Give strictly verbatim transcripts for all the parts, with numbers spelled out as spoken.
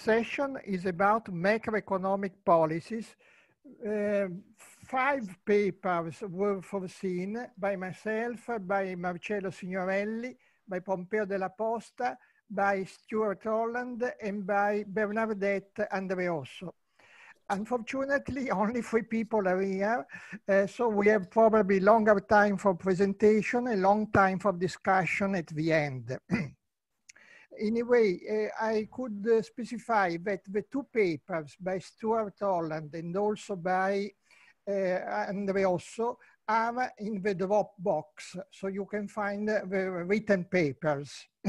session is about macroeconomic policies. Uh, five papers were foreseen by myself, by Marcello Signorelli, by Pompeo Della Posta, by Stuart Holland, and by Bernardette Andreosso. Unfortunately, only three people are here, uh, so we have probably longer time for presentation, a long time for discussion at the end. Anyway, uh, I could uh, specify that the two papers by Stuart Holland and also by uh, Andreosso are in the Dropbox, so you can find uh, the written papers.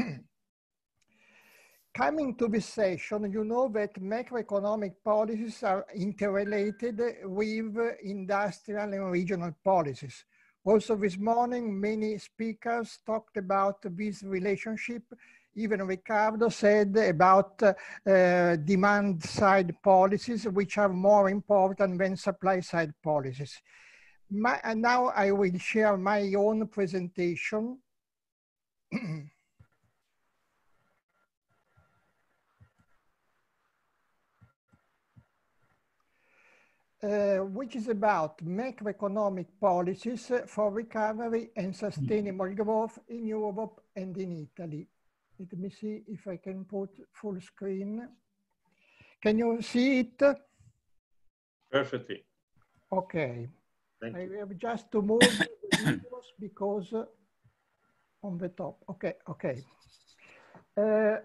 Coming to this session, you know that macroeconomic policies are interrelated with industrial and regional policies. Also this morning, many speakers talked about this relationship. Even Ricardo said about uh, uh, demand side policies, which are more important than supply side policies. My, and now I will share my own presentation. Uh, which is about macroeconomic policies for recovery and sustainable growth in Europe and in Italy. Let me see if I can put full screen. Can you see it? Perfectly. Okay. Thank I you. have just to move the videos because uh, on the top. Okay, okay. Uh,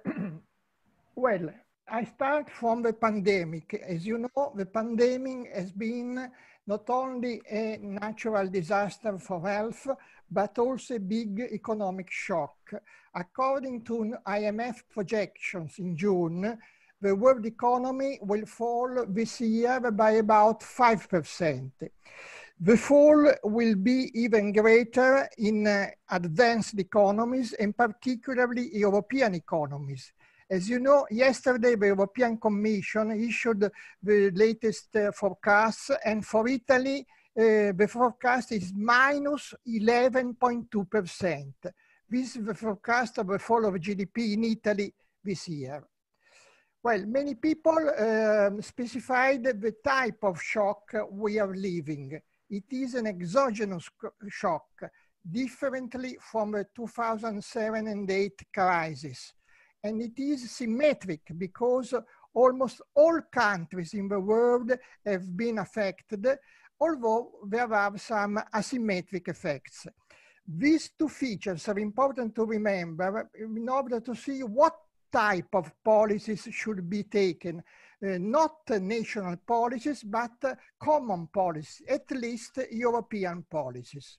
well, I start from the pandemic. As you know, the pandemic has been not only a natural disaster for health, but also a big economic shock. According to I M F projections in June, the world economy will fall this year by about five percent. The fall will be even greater in uh, advanced economies, and particularly European economies. As you know, yesterday the European Commission issued the latest uh, forecast, and for Italy, uh, the forecast is minus eleven point two percent. This is the forecast of the fall of G D P in Italy this year. Well, many people um, specified the type of shock we are living. It is an exogenous shock, differently from the two thousand seven and eight crisis. And it is symmetric because almost all countries in the world have been affected, although there are some asymmetric effects. These two features are important to remember in order to see what type of policies should be taken. Uh, not uh, national policies, but uh, common policies, at least European policies.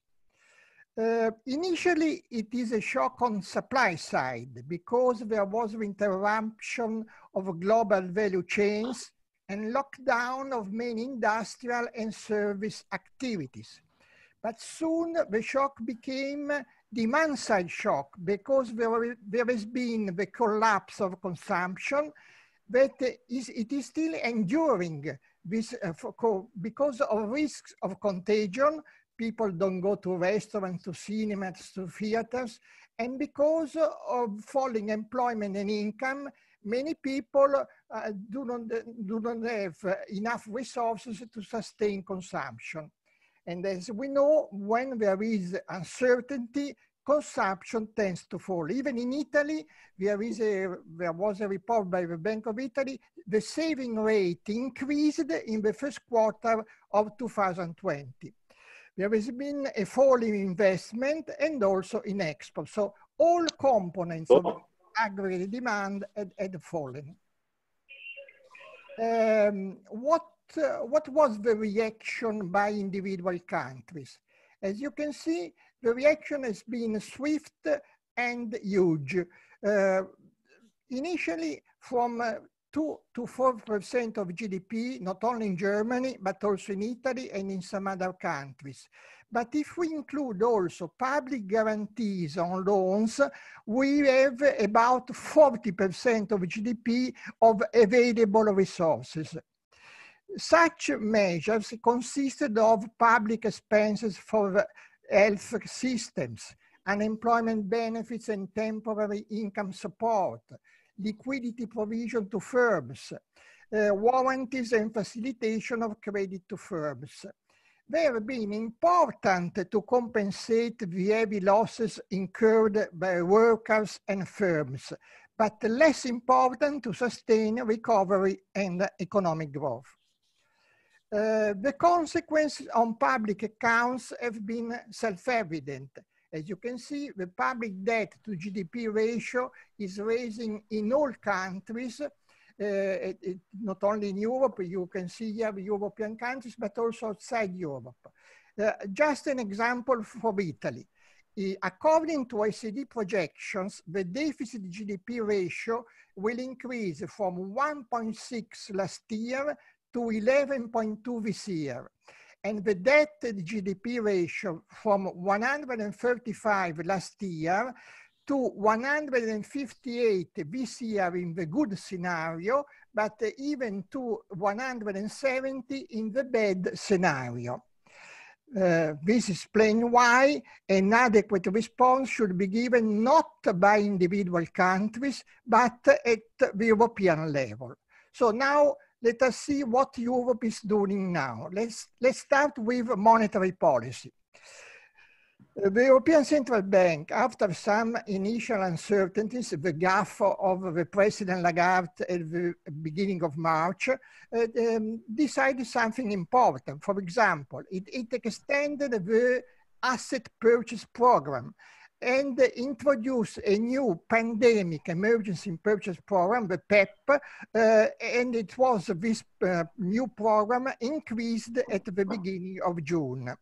Uh, initially, it is a shock on supply side because there was interruption of global value chains and lockdown of many industrial and service activities. But soon the shock became demand side shock because there, there has been the collapse of consumption that is, it is still enduring this, uh, for, because of risks of contagion. People don't go to restaurants, to cinemas, to theaters, and because of falling employment and income, many people uh, do, not, do not have enough resources to sustain consumption. And as we know, when there is uncertainty, consumption tends to fall. Even in Italy, there, is a, there was a report by the Bank of Italy, the saving rate increased in the first quarter of two thousand twenty. There has been a fall in investment and also in export. So all components of aggregate demand had, had fallen. Um, what, uh, what was the reaction by individual countries? As you can see, the reaction has been swift and huge. Uh, initially, from uh, two to four percent of G D P, not only in Germany, but also in Italy and in some other countries. But if we include also public guarantees on loans, we have about forty percent of G D P of available resources. Such measures consisted of public expenses for health systems, unemployment benefits and temporary income support, liquidity provision to firms, uh, warranties and facilitation of credit to firms. They have been important to compensate the heavy losses incurred by workers and firms, but less important to sustain recovery and economic growth. Uh, the consequences on public accounts have been self-evident. As you can see, the public debt to G D P ratio is rising in all countries, uh, it, it, not only in Europe. You can see here the European countries, but also outside Europe. Uh, just an example for Italy. Uh, according to O E C D projections, the deficit G D P ratio will increase from one point six last year to eleven point two this year. And the debt to G D P ratio from one hundred thirty-five last year to one hundred fifty-eight this year in the good scenario, but even to one hundred seventy in the bad scenario. Uh, this explains why an adequate response should be given not by individual countries, but at the European level. So now let us see what Europe is doing now. Let's, let's start with monetary policy. Uh, the European Central Bank, after some initial uncertainties, the gaffe of the President Lagarde at the beginning of March, uh, um, decided something important. For example, it, it extended the asset purchase program and introduced a new pandemic emergency purchase program, the P E P, uh, and it was this uh, new program increased at the beginning of June.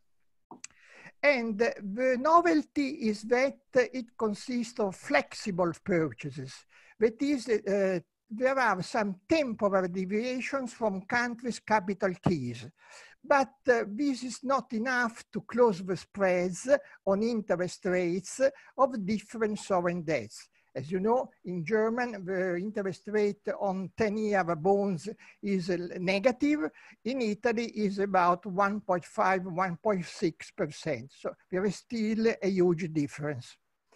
And the novelty is that it consists of flexible purchases. That is, uh, there are some temporary deviations from countries' capital keys. But uh, this is not enough to close the spreads on interest rates of different sovereign debts. As you know, in Germany, the interest rate on ten-year bonds is negative. In Italy, is about one point five, one point six percent. So there is still a huge difference.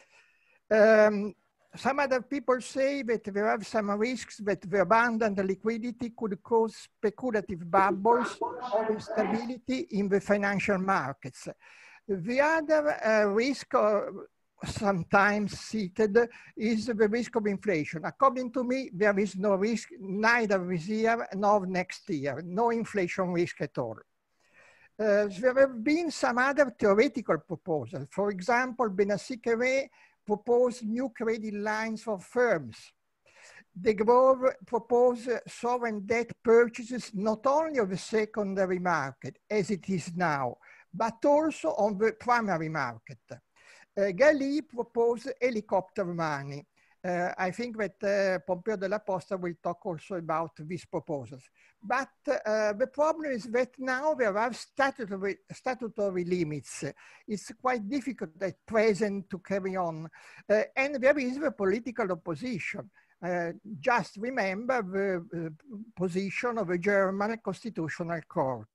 Um, Some other people say that there are some risks that the abundant liquidity could cause speculative bubbles of instability in the financial markets. The other uh, risk, uh, sometimes cited, is the risk of inflation. According to me, there is no risk, neither this year nor next year, no inflation risk at all. Uh, there have been some other theoretical proposals. For example, Benassi-Quéré proposed new credit lines for firms. De Grauwe proposed sovereign debt purchases not only of the secondary market, as it is now, but also on the primary market. Uh, Galli proposed helicopter money. Uh, I think that uh, Pompeo Della Posta will talk also about these proposals. But uh, the problem is that now there are statutory, statutory limits. It's quite difficult at present to carry on. Uh, and there is the political opposition. Uh, just remember the uh, position of the German Constitutional Court.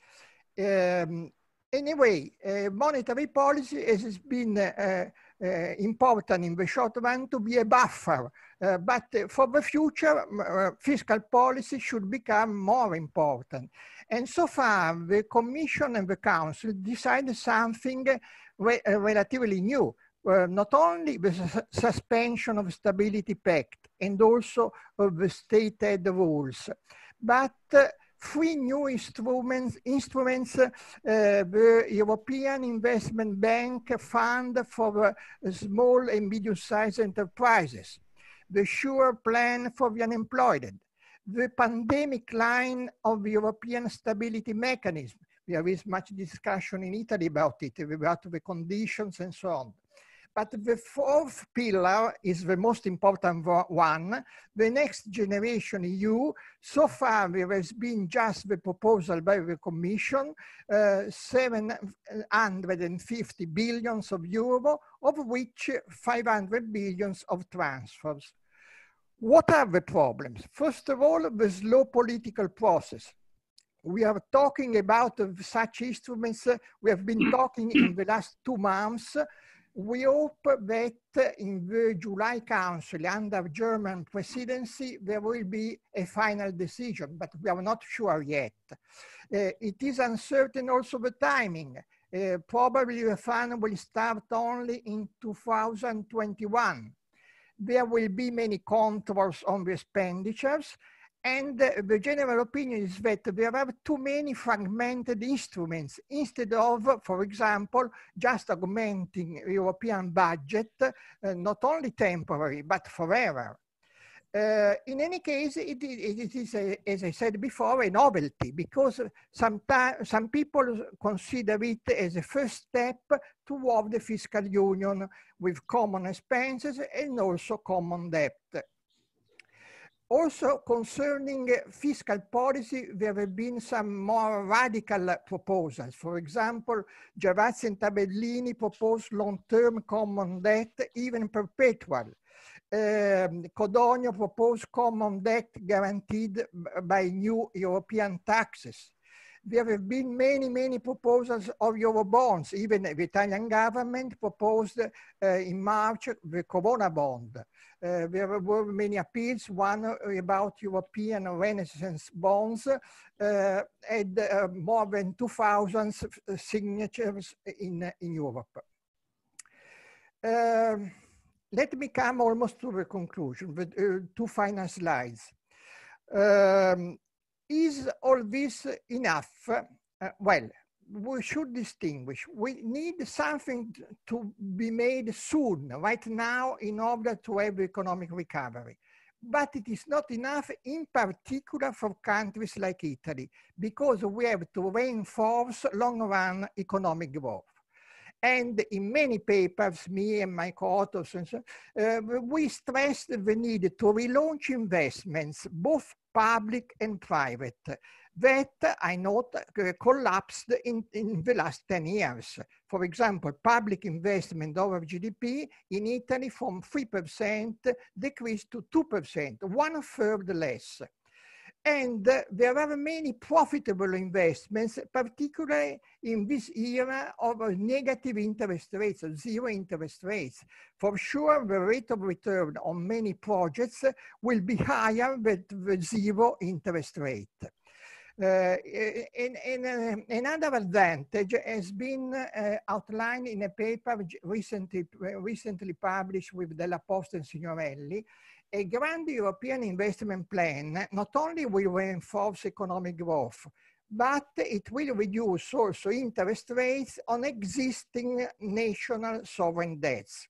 Um, anyway, uh, monetary policy has been uh, Uh, important in the short run to be a buffer, uh, but uh, for the future, uh, fiscal policy should become more important. And so far, the Commission and the Council decided something re uh, relatively new, uh, not only the su suspension of the Stability Pact and also of the state aid rules, but uh, three new instruments, instruments uh, the European Investment Bank Fund for uh, small and medium-sized enterprises, the SURE plan for the unemployed, the pandemic line of the European Stability Mechanism. There is much discussion in Italy about it, about the conditions and so on. But the fourth pillar is the most important one, the Next Generation E U. So far, there has been just the proposal by the Commission, uh, seven hundred fifty billions of euro, of which five hundred billions of transfers. What are the problems? First of all, the slow political process. We are talking about uh, such instruments, uh, we have been talking in the last two months. We hope that in the July Council under German presidency, there will be a final decision, but we are not sure yet. Uh, it is uncertain also the timing. Uh, probably the fund will start only in two thousand twenty-one. There will be many controls on the expenditures, and uh, the general opinion is that there are too many fragmented instruments instead of, for example, just augmenting European budget, uh, not only temporary, but forever. Uh, in any case, it, it, it is, a, as I said before, a novelty, because some, some people consider it as a first step toward the fiscal union with common expenses and also common debt. Also, concerning fiscal policy, there have been some more radical proposals. For example, Giavazzi and Tabellini proposed long-term common debt, even perpetual. Um, Codogno proposed common debt guaranteed by new European taxes. There have been many, many proposals of Eurobonds. Even the Italian government proposed uh, in March the Corona bond. Uh, there were many appeals, one about European Renaissance bonds, uh, and uh, more than two thousand signatures in, in Europe. Um, let me come almost to the conclusion, with uh, two final slides. Um, is all this enough? Uh, well, we should distinguish. We need something to be made soon, right now, in order to have economic recovery. But it is not enough, in particular for countries like Italy, because we have to reinforce long-run economic growth. And in many papers, me and my co-authors, uh, we stressed the need to relaunch investments, both public and private, that I note uh, collapsed in, in the last ten years. For example, public investment over G D P in Italy from three percent decreased to two percent, one third less. And uh, there are many profitable investments, particularly in this era of uh, negative interest rates, zero interest rates. For sure, the rate of return on many projects will be higher than the zero interest rate. Uh, and, and, uh, another advantage has been uh, outlined in a paper recently, recently published with Della Posta and Signorelli. A grand European investment plan not only will reinforce economic growth, but it will reduce also interest rates on existing national sovereign debts.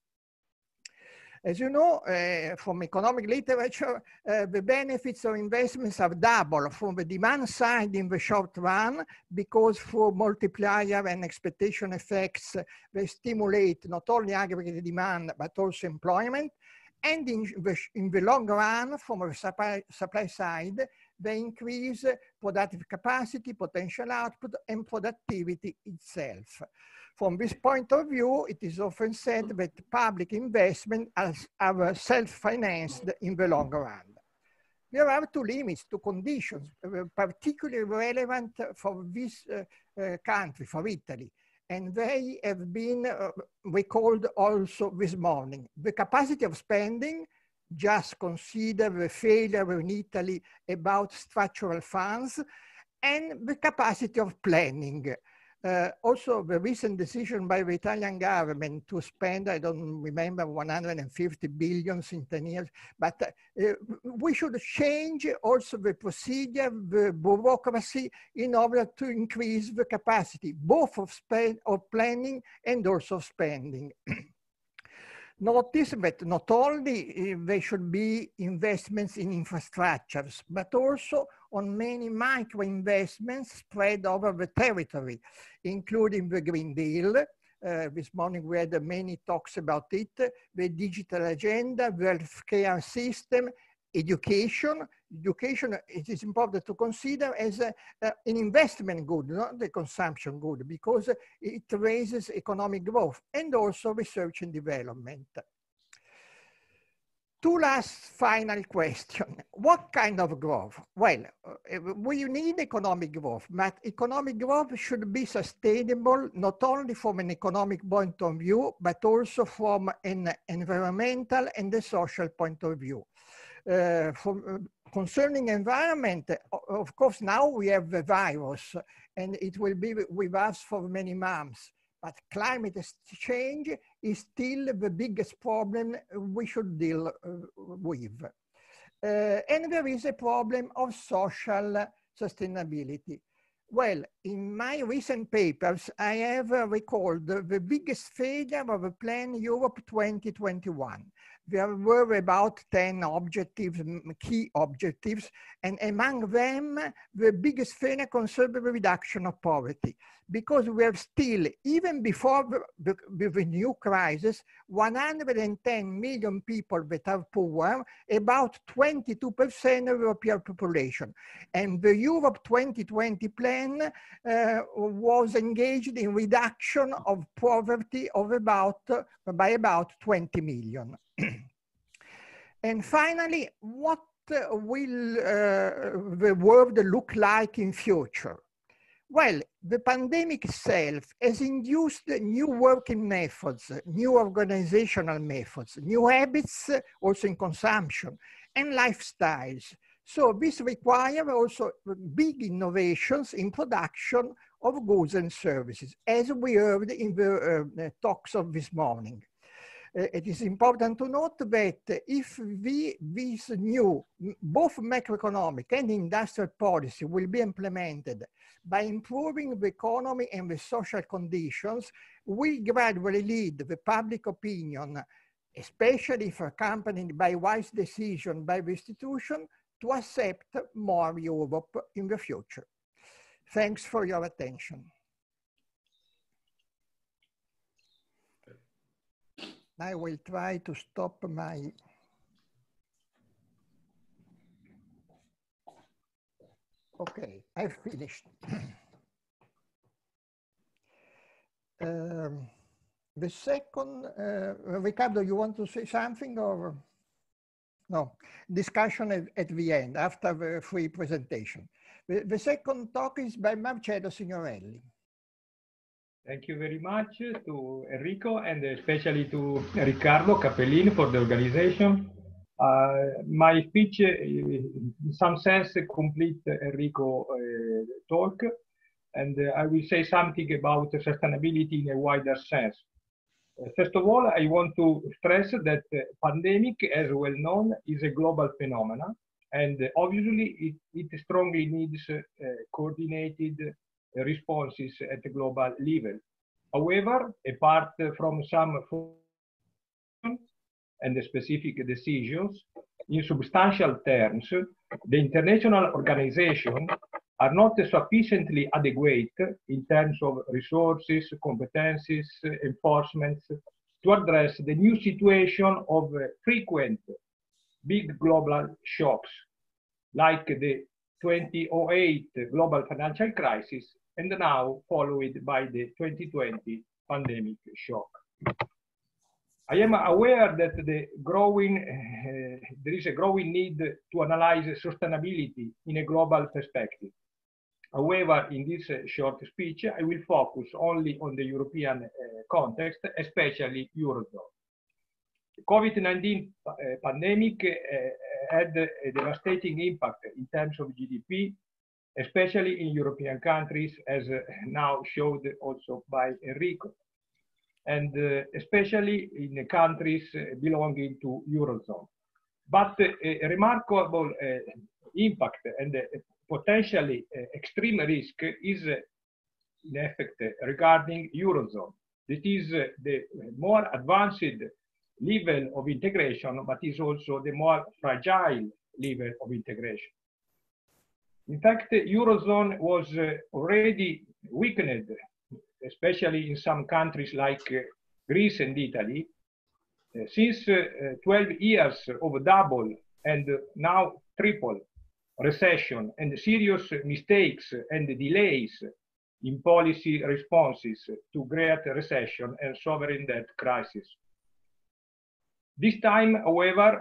As you know, uh, from economic literature, uh, the benefits of investments are double from the demand side in the short run, because through multiplier and expectation effects, they stimulate not only aggregate demand, but also employment. And in the, in the long run, from a supply, supply side, they increase productive capacity, potential output, and productivity itself. From this point of view, it is often said that public investment are self-financed in the long run. There are two limits, two conditions, particularly relevant for this uh, uh, country, for Italy. And they have been uh, recalled also this morning. The capacity of spending, just consider the failure in Italy about structural funds, and the capacity of planning. Uh, also, the recent decision by the Italian government to spend, I don't remember, one hundred fifty billion in ten years, but uh, we should change also the procedure, the bureaucracy, in order to increase the capacity, both of, spend, of planning and also of spending. Notice that not only uh, there should be investments in infrastructures, but also on many micro investments spread over the territory, including the Green Deal. Uh, this morning we had uh, many talks about it, the digital agenda, the healthcare system, education. Education, it is important to consider as a, uh, an investment good, not the consumption good, because it raises economic growth, and also research and development. two last final questions. What kind of growth? Well, uh, we need economic growth, but economic growth should be sustainable, not only from an economic point of view, but also from an environmental and a social point of view. Uh, from, uh, concerning environment, of course, now we have the virus, and it will be with us for many months. But climate change is still the biggest problem we should deal uh, with. Uh, and there is a problem of social sustainability. Well, in my recent papers, I have uh, recalled the, the biggest failure of the Plan Europe twenty twenty-one. There were about ten objectives, key objectives, and among them, the biggest failure concerned the reduction of poverty, because we have still, even before the, the, the new crisis, one hundred ten million people that are poor, about twenty-two percent of the European population. And the Europe twenty twenty plan uh, was engaged in reduction of poverty of about, uh, by about twenty million. And finally, what uh, will uh, the world look like in future? Well, the pandemic itself has induced new working methods, new organizational methods, new habits also in consumption and lifestyles. So this requires also big innovations in production of goods and services, as we heard in the uh, talks of this morning. Uh, it is important to note that if we, this new, both macroeconomic and industrial policy will be implemented by improving the economy and the social conditions, we gradually lead the public opinion, especially if accompanied by wise decision by the institution, to accept more Europe in the future. Thanks for your attention. I will try to stop my... Okay, I've finished. um, the second, uh, Riccardo, you want to say something or? No, discussion at, at the end, after the free presentation. The, the second talk is by Marcello Signorelli. Thank you very much to Enrico and especially to Riccardo Cappellini for the organization. Uh, my speech, uh, in some sense, complete Enrico's uh, talk, and uh, I will say something about sustainability in a wider sense. Uh, first of all, I want to stress that uh, pandemic, as well known, is a global phenomenon, and uh, obviously it, it strongly needs uh, coordinated responses at the global level. However, apart from some and the specific decisions, in substantial terms, the international organizations are not sufficiently adequate in terms of resources, competencies, enforcement to address the new situation of frequent big global shocks, like the two thousand eight global financial crisis and now followed by the twenty twenty pandemic shock. I am aware that the growing, uh, there is a growing need to analyze sustainability in a global perspective. However, in this uh, short speech, I will focus only on the European uh, context, especially Eurozone. The COVID nineteen uh, pandemic uh, had a devastating impact in terms of G D P, especially in European countries, as uh, now showed also by Enrico, and uh, especially in the countries uh, belonging to Eurozone. But uh, a remarkable uh, impact and uh, potentially uh, extreme risk is uh, in effect uh, regarding Eurozone. It is uh, the more advanced level of integration, but is also the more fragile level of integration. In fact, the Eurozone was uh, already weakened, especially in some countries like uh, Greece and Italy, uh, since uh, twelve years of double and now triple recession and serious mistakes and delays in policy responses to great recession and sovereign debt crisis. This time, however,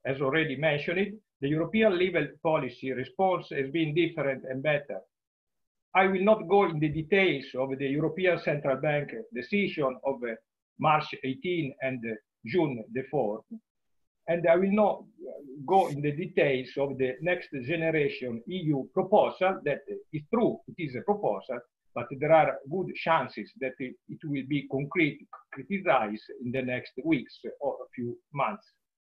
As already mentioned, the European level policy response has been different and better. I will not go in the details of the European Central Bank decision of March eighteenth and June the fourth, and I will not go in the details of the next generation E U proposal. That is true, it is a proposal, but there are good chances that it, it will be concrete, criticized in the next weeks or a few months.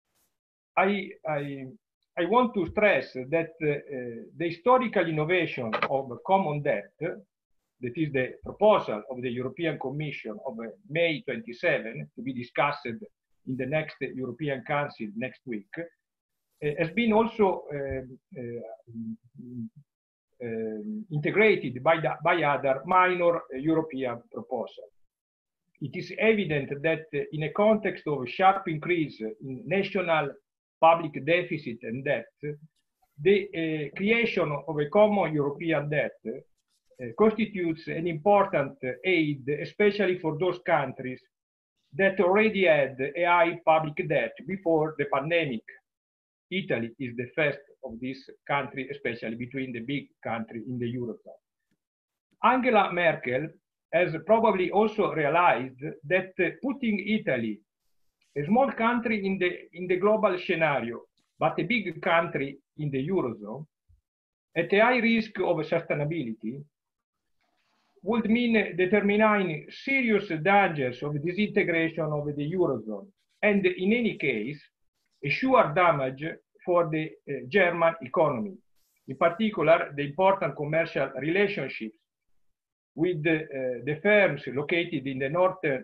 I, I, I want to stress that uh, the historical innovation of common debt, that is the proposal of the European Commission of May twenty-seventh, to be discussed in the next European Council next week, uh, has been also uh, uh, Uh, integrated by, the, by other minor uh, European proposals. It is evident that uh, in a context of a sharp increase in national public deficit and debt, the uh, creation of a common European debt uh, constitutes an important uh, aid, especially for those countries that already had a high public debt before the pandemic. Italy is the first of this country, especially between the big countries in the Eurozone. Angela Merkel has probably also realized that uh, putting Italy, a small country in the, in the global scenario, but a big country in the Eurozone, at a high risk of sustainability, would mean determining serious dangers of disintegration of the Eurozone, and in any case, a sure damage for the uh, German economy, in particular the important commercial relationships with the, uh, the firms located in the north uh,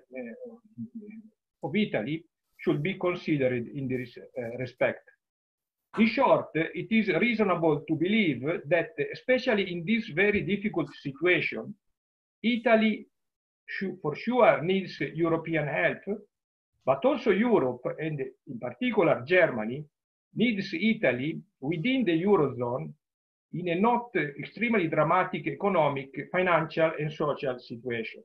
of Italy should be considered in this uh, respect. In short, it is reasonable to believe that, especially in this very difficult situation, Italy should, for sure needs European help, but also Europe, and in particular Germany, needs Italy within the Eurozone in a not extremely dramatic economic, financial, and social situation.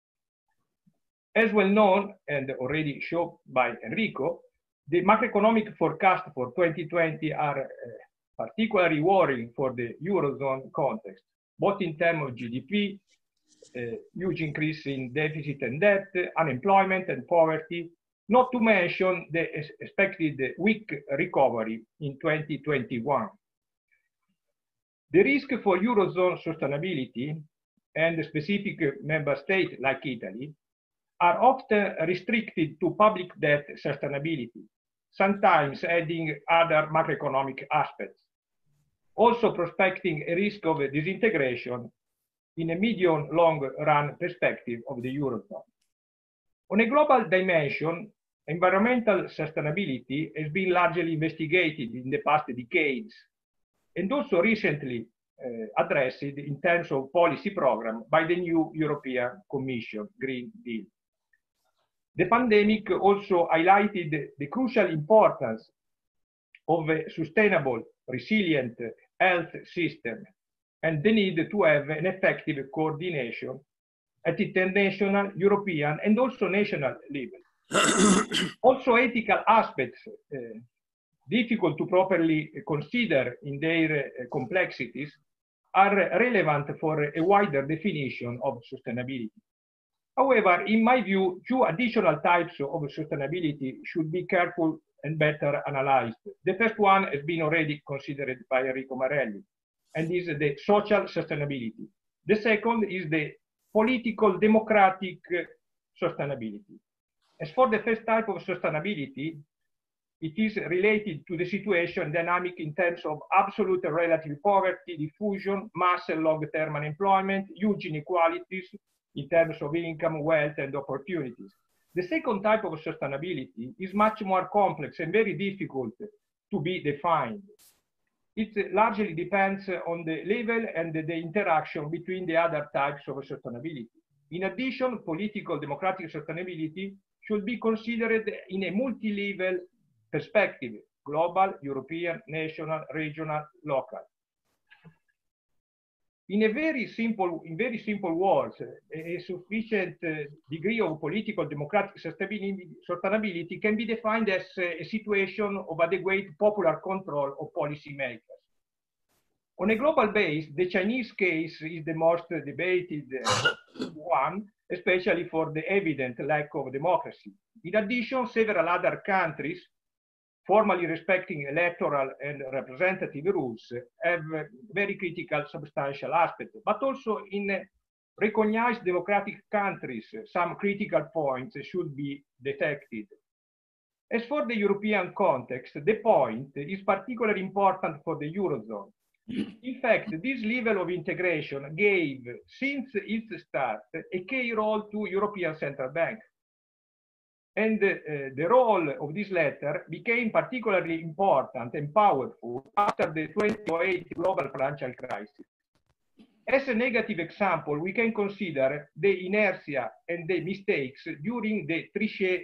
As well known, and already shown by Enrico, the macroeconomic forecasts for twenty twenty are uh, particularly worrying for the Eurozone context, both in terms of G D P, uh, huge increase in deficit and debt, unemployment and poverty, not to mention the expected weak recovery in twenty twenty-one. The risk for Eurozone sustainability and specific member states like Italy are often restricted to public debt sustainability, sometimes adding other macroeconomic aspects, also prospecting a risk of disintegration in a medium-long run perspective of the Eurozone. On a global dimension, environmental sustainability has been largely investigated in the past decades and also recently uh, addressed in terms of policy program by the new European Commission Green Deal. The pandemic also highlighted the crucial importance of a sustainable, resilient health system and the need to have an effective coordination at international, European, and also national level. Also, ethical aspects, uh, difficult to properly consider in their uh, complexities, are relevant for a wider definition of sustainability. However, in my view, two additional types of sustainability should be careful and better analyzed. The first one has been already considered by Enrico Marelli, and is the social sustainability. The second is the political democratic sustainability. As for the first type of sustainability, it is related to the situation dynamic in terms of absolute and relative poverty, diffusion, mass and long-term unemployment, huge inequalities in terms of income, wealth, and opportunities. The second type of sustainability is much more complex and very difficult to be defined. It largely depends on the level and the interaction between the other types of sustainability. In addition, political democratic sustainability should be considered in a multi-level perspective: global, European, national, regional, local. In a very simple, in very simple words, a, a sufficient uh, degree of political democratic sustainability, sustainability can be defined as a, a situation of adequate popular control of policymakers. On a global base, the Chinese case is the most debated uh, one, especially for the evident lack of democracy. In addition, several other countries, formally respecting electoral and representative rules, have very critical substantial aspects. But also in recognized democratic countries, some critical points should be detected. As for the European context, the point is particularly important for the Eurozone. In fact, this level of integration gave, since its start, a key role to European Central Bank. And uh, the role of this letter became particularly important and powerful after the two thousand eight global financial crisis. As a negative example, we can consider the inertia and the mistakes during the Trichet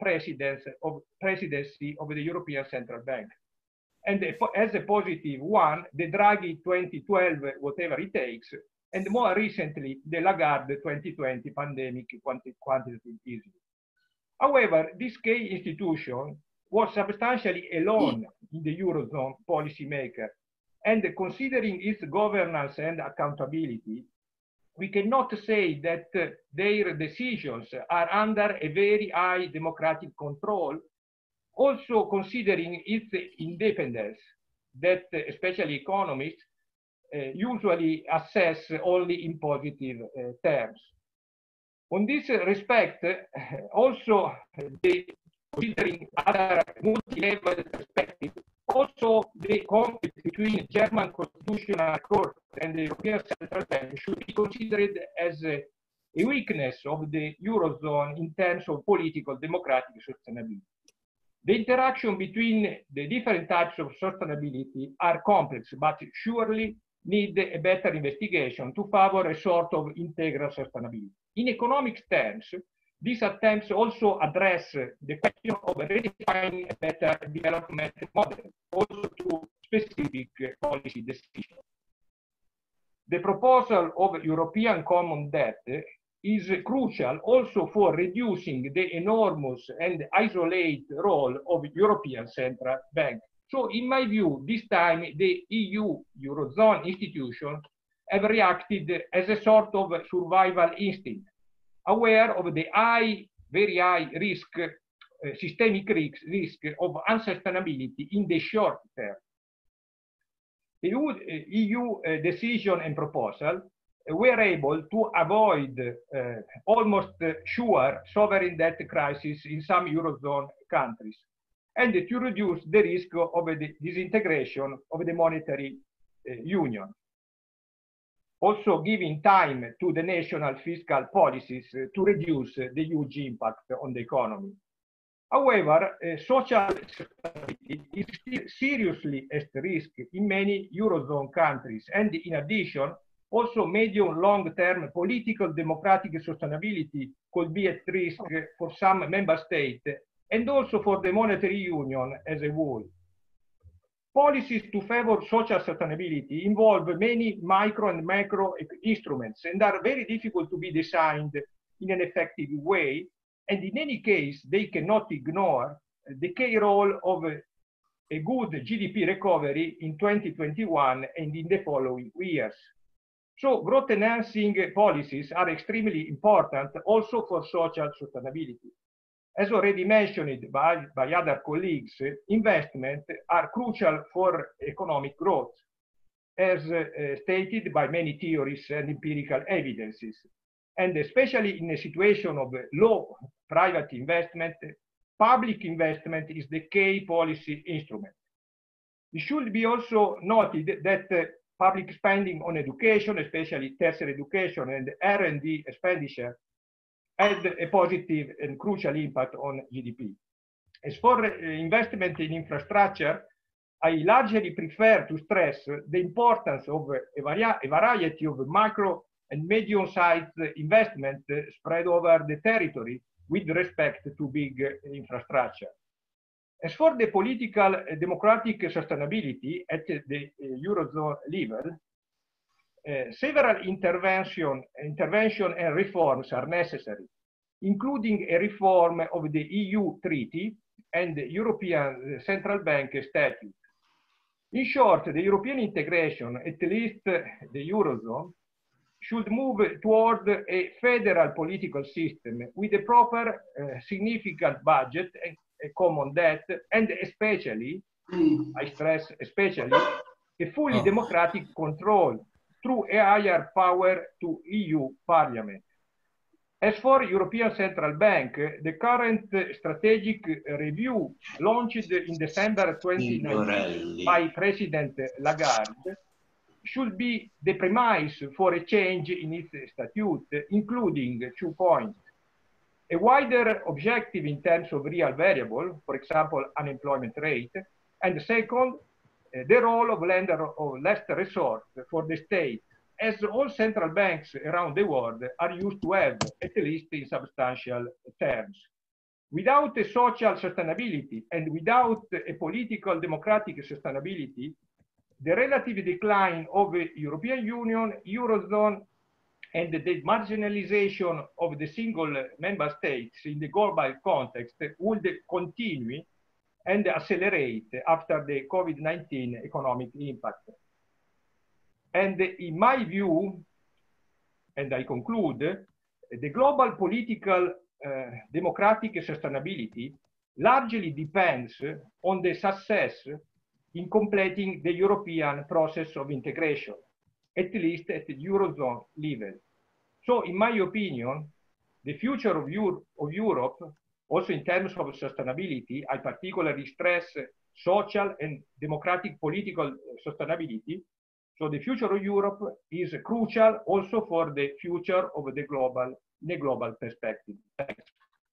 presidency of the European Central Bank. And as a positive one, the Draghi twenty twelve, whatever it takes, and more recently, the Lagarde twenty twenty pandemic quantitative easing. However, this key institution was substantially alone in the Eurozone policymaker, and considering its governance and accountability, we cannot say that uh, their decisions are under a very high democratic control, also considering its independence, that uh, especially economists uh, usually assess only in positive uh, terms. On this respect, also the considering other multi-level perspective, also the conflict between German Constitutional Court and the European Central Bank should be considered as a, a weakness of the Eurozone in terms of political democratic sustainability. The interaction between the different types of sustainability are complex, but surely need a better investigation to favor a sort of integral sustainability. In economic terms, these attempts also address the question of redefining a better development model, also to specific policy decisions. The proposal of European common debt is crucial also for reducing the enormous and isolated role of European Central Bank. So in my view, this time the E U Eurozone institutions have reacted as a sort of survival instinct, aware of the high, very high risk, uh, systemic risk, risk of unsustainability in the short term. The E U uh, decision and proposal were able to avoid uh, almost uh, sure sovereign debt crisis in some Eurozone countries, and to reduce the risk of the disintegration of the monetary uh, union. Also giving time to the national fiscal policies uh, to reduce uh, the huge impact on the economy. However, uh, social stability is still seriously at risk in many Eurozone countries, and in addition, also medium long-term political democratic sustainability could be at risk for some member states, and also for the monetary union as a whole. Policies to favor social sustainability involve many micro and macro instruments and are very difficult to be designed in an effective way. And in any case, they cannot ignore the key role of a, a good G D P recovery in twenty twenty-one and in the following years. So growth enhancing policies are extremely important also for social sustainability. As already mentioned by, by other colleagues, investments are crucial for economic growth, as uh, stated by many theories and empirical evidences. And especially in a situation of low private investment, public investment is the key policy instrument. It should be also noted that uh, public spending on education, especially tertiary education and R and D expenditure, had a positive and crucial impact on G D P. As for uh, investment in infrastructure, I largely prefer to stress the importance of a, vari a variety of micro and medium-sized investment uh, spread over the territory with respect to big uh, infrastructure. As for the political uh, democratic sustainability at the uh, Eurozone level, uh, several intervention, intervention and reforms are necessary, including a reform of the E U Treaty and the European Central Bank Statute. In short, the European integration, at least the Eurozone, should move toward a federal political system with a proper uh, significant budget, a, a common debt, and especially, I stress especially, a fully oh. democratic control through a higher power to E U Parliament. As for European Central Bank, the current strategic review launched in December twenty nineteen by President Lagarde should be the premise for a change in its statute, including two points. A wider objective in terms of real variable, for example, unemployment rate, and second, the role of lender of last resort for the state, as all central banks around the world are used to have, at least in substantial terms. Without a social sustainability and without a political democratic sustainability, the relative decline of the European Union, Eurozone, and the marginalization of the single member states in the global context would continue and accelerate after the COVID nineteen economic impact. And in my view, and I conclude, the global political uh, democratic sustainability largely depends on the success in completing the European process of integration, at least at the Eurozone level. So in my opinion, the future of, Euro of Europe, also in terms of sustainability, I particularly stress social and democratic political sustainability. So the future of Europe is crucial also for the future of the global, the global perspective. Thanks.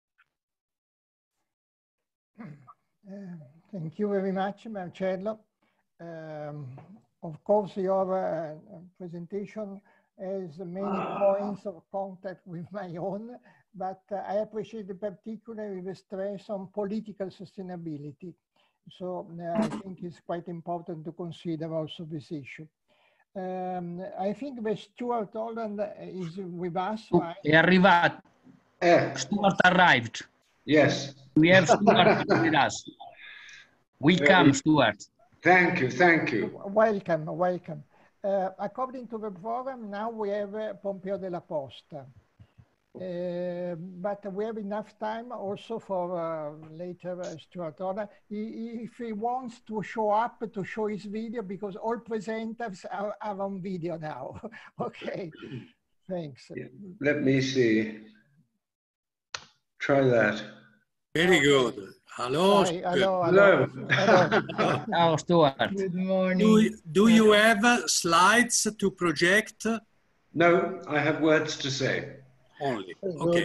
Uh, thank you very much, Marcello. Um, of course, your uh, presentation has many points of contact with my own, but uh, I appreciate particularly the stress on political sustainability. So uh, I think it's quite important to consider also this issue. Um, I think that Stuart Holland is with us. Right? È arrivato. Eh. Stuart arrived. Yes. We have Stuart with us. Welcome, Stuart. Thank you, thank you. Welcome, welcome. Uh, according to the program, now we have uh, Pompeo Della Posta. Uh, but we have enough time also for uh, later uh, Stuart Holland. He, if he wants to show up to show his video, because all presenters are, are on video now. Okay, thanks. Let me see. Try that. Very good. Hello. Hi, hello. Hello. Hello. Ciao, Stuart. Good morning. Do, do you have slides to project? No, I have words to say. Only. Okay.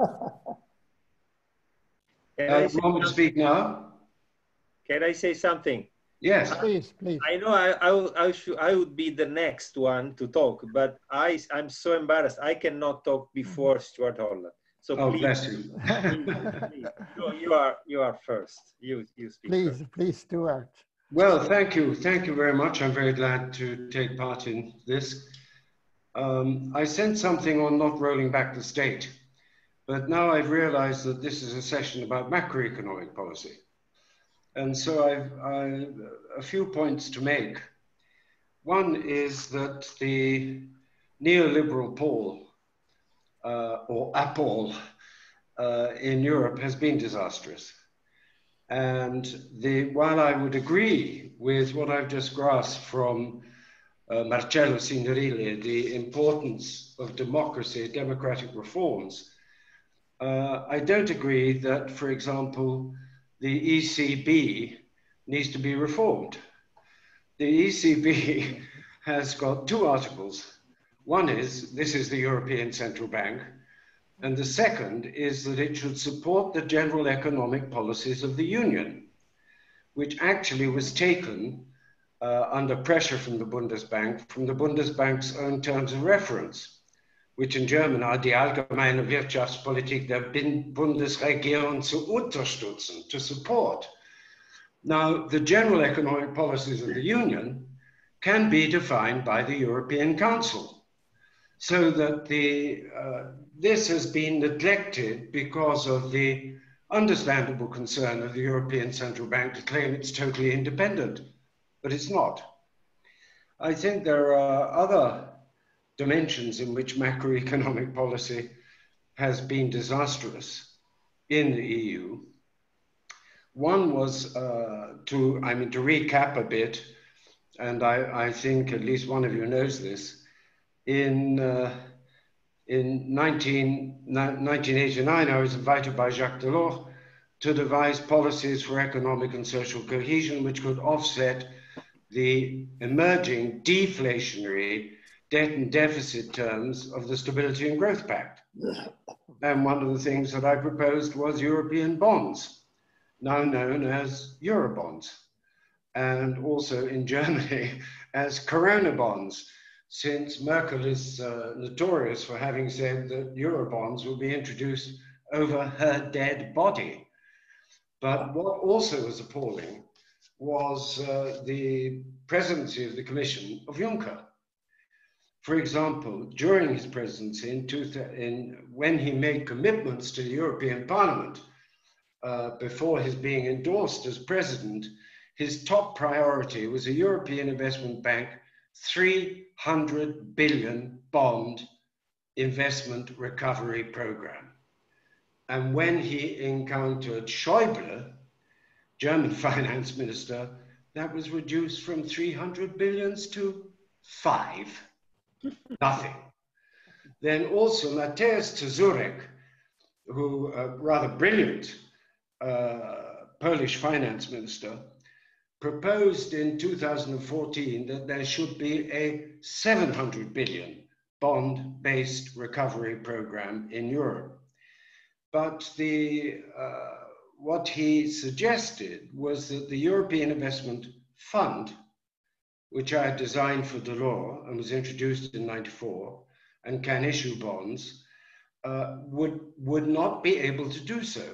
Can Uh, I say want me to speak now? Can I say something? Yes. Please, please. I know I, I, will- I, should, I would be the next one to talk, but I, I'm so embarrassed. I cannot talk before Stuart Holland. So Oh, please, bless you. please, please. You, you are you are first. You you speak Please, first. please, Stuart. Well, thank you. Thank you very much. I'm very glad to take part in this. Um, I sent something on not rolling back the state, but now I've realized that this is a session about macroeconomic policy. And so I've, I've a few points to make. One is that the neoliberal pole, uh, or APOL, uh, in Europe has been disastrous. And the, while I would agree with what I've just grasped from uh, Marcello Signorile, the importance of democracy, democratic reforms, uh, I don't agree that, for example, the E C B needs to be reformed. The E C B has got two articles. One is, this is the European Central Bank, and the second is that it should support the general economic policies of the Union, which actually was taken uh, under pressure from the Bundesbank, from the Bundesbank's own terms of reference, which in German are die allgemeine Wirtschaftspolitik der Bundesregierung zu unterstützen, to support. Now, the general economic policies of the Union can be defined by the European Council. So that the, uh, this has been neglected because of the understandable concern of the European Central Bank to claim it's totally independent, but it's not. I think there are other dimensions in which macroeconomic policy has been disastrous in the E U. One was uh, to, I mean, to recap a bit, and I, I think at least one of you knows this. In, uh, in nineteen eighty-nine, I was invited by Jacques Delors to devise policies for economic and social cohesion which could offset the emerging deflationary debt and deficit terms of the Stability and Growth Pact. And one of the things that I proposed was European bonds, now known as Eurobonds, and also in Germany as Corona bonds, since Merkel is uh, notorious for having said that Eurobonds will be introduced over her dead body. But what also was appalling was uh, the presidency of the Commission of Juncker. For example, during his presidency, in two, in, when he made commitments to the European Parliament uh, before his being endorsed as president, his top priority was a European Investment Bank three hundred billion bond investment recovery program. And when he encountered Schäuble, German finance minister, that was reduced from three hundred billions to five, nothing. Then also Mateusz Tezurek, who uh, rather brilliant uh, Polish finance minister, proposed in two thousand fourteen that there should be a seven hundred billion bond-based recovery program in Europe. But the, uh, what he suggested was that the European Investment Fund, which I had designed for Delors and was introduced in ninety-four, and can issue bonds, uh, would, would not be able to do so.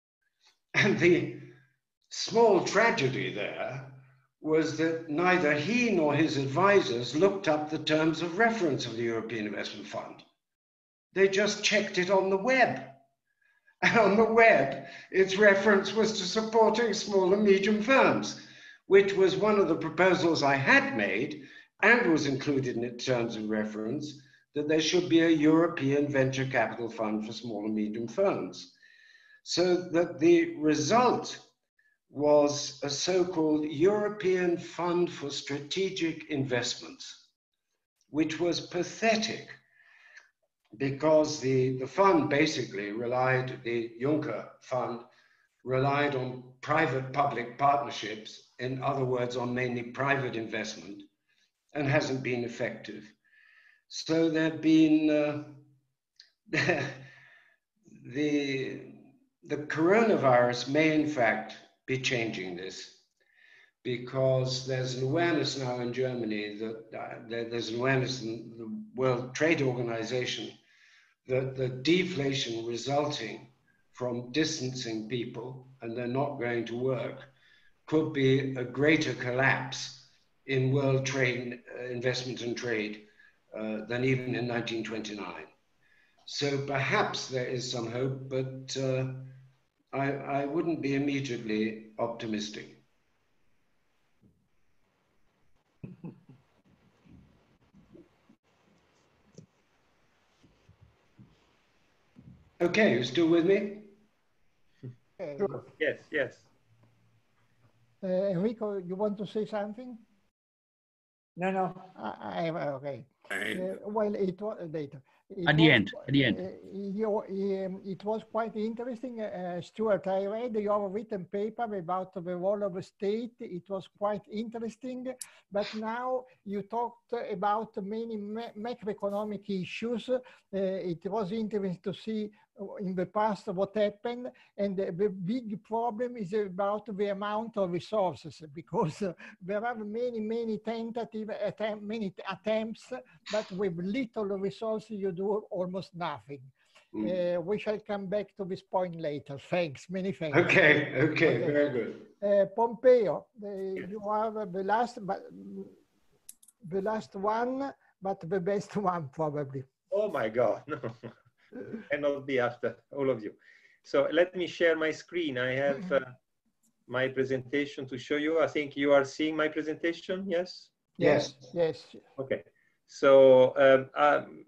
And the small tragedy there was that neither he nor his advisors looked up the terms of reference of the European Investment Fund. They just checked it on the web. And on the web, its reference was to supporting small and medium firms, which was one of the proposals I had made and was included in its terms of reference, that there should be a European venture capital fund for small and medium firms. So that the result was a so-called European Fund for Strategic Investments, which was pathetic because the, the fund basically relied, the Juncker Fund relied on private-public partnerships, in other words, on mainly private investment, and hasn't been effective. So there have been, uh, the, the coronavirus may in fact be changing this, because there's an awareness now in Germany that uh, there's an awareness in the World Trade Organization that the deflation resulting from distancing people and they're not going to work could be a greater collapse in world trade, uh, investment and trade uh, than even in nineteen twenty-nine. So perhaps there is some hope, but uh, I, I wouldn't be immediately optimistic. Okay, you still with me? Okay. Yes, yes. Uh, Enrico, you want to say something? No, no. I, I, okay. Uh, well, it was later. It At the was, end, at the end. Uh, you, um, it was quite interesting, uh, Stuart. I read your written paper about the role of the state. It was quite interesting, but now you talked about many macroeconomic issues. Uh, it was interesting to see in the past what happened, and the, the big problem is about the amount of resources, because uh, there are many, many tentative attempt, many attempts, but with little resources you do almost nothing. Mm. Uh, we shall come back to this point later. Thanks, many thanks. Okay, okay, okay. Very good. Uh, Pompeo, uh, you are the last, but the last one, but the best one probably. Oh my God, no, cannot be after all of you. So let me share my screen. I have uh, my presentation to show you. I think you are seeing my presentation, yes? Yes, yes. Okay, so um, um,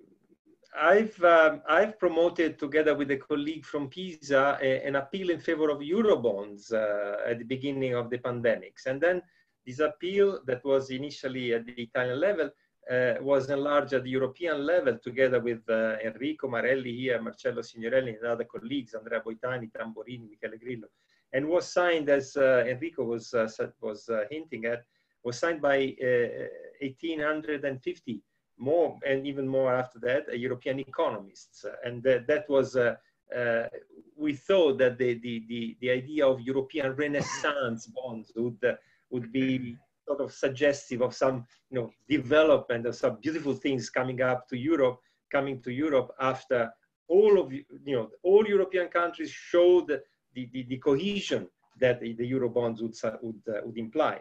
I've, um, I've promoted together with a colleague from PISA a, an appeal in favor of Eurobonds uh, at the beginning of the pandemics. And then this appeal that was initially at the Italian level uh, was enlarged at the European level together with uh, Enrico Marelli here, Marcello Signorelli and other colleagues, Andrea Boitani, Tamborini, Michele Grillo, and was signed, as uh, Enrico was, uh, was uh, hinting at, was signed by uh, eighteen fifty more, and even more after that, uh, European economists. And that, that was, uh, uh, we thought that the, the, the, the idea of European Renaissance bonds would, uh, would be sort of suggestive of some, you know, development of some beautiful things coming up to Europe, coming to Europe after all of, you know, all European countries showed the, the, the cohesion that the, the Euro bonds would, would, uh, would imply.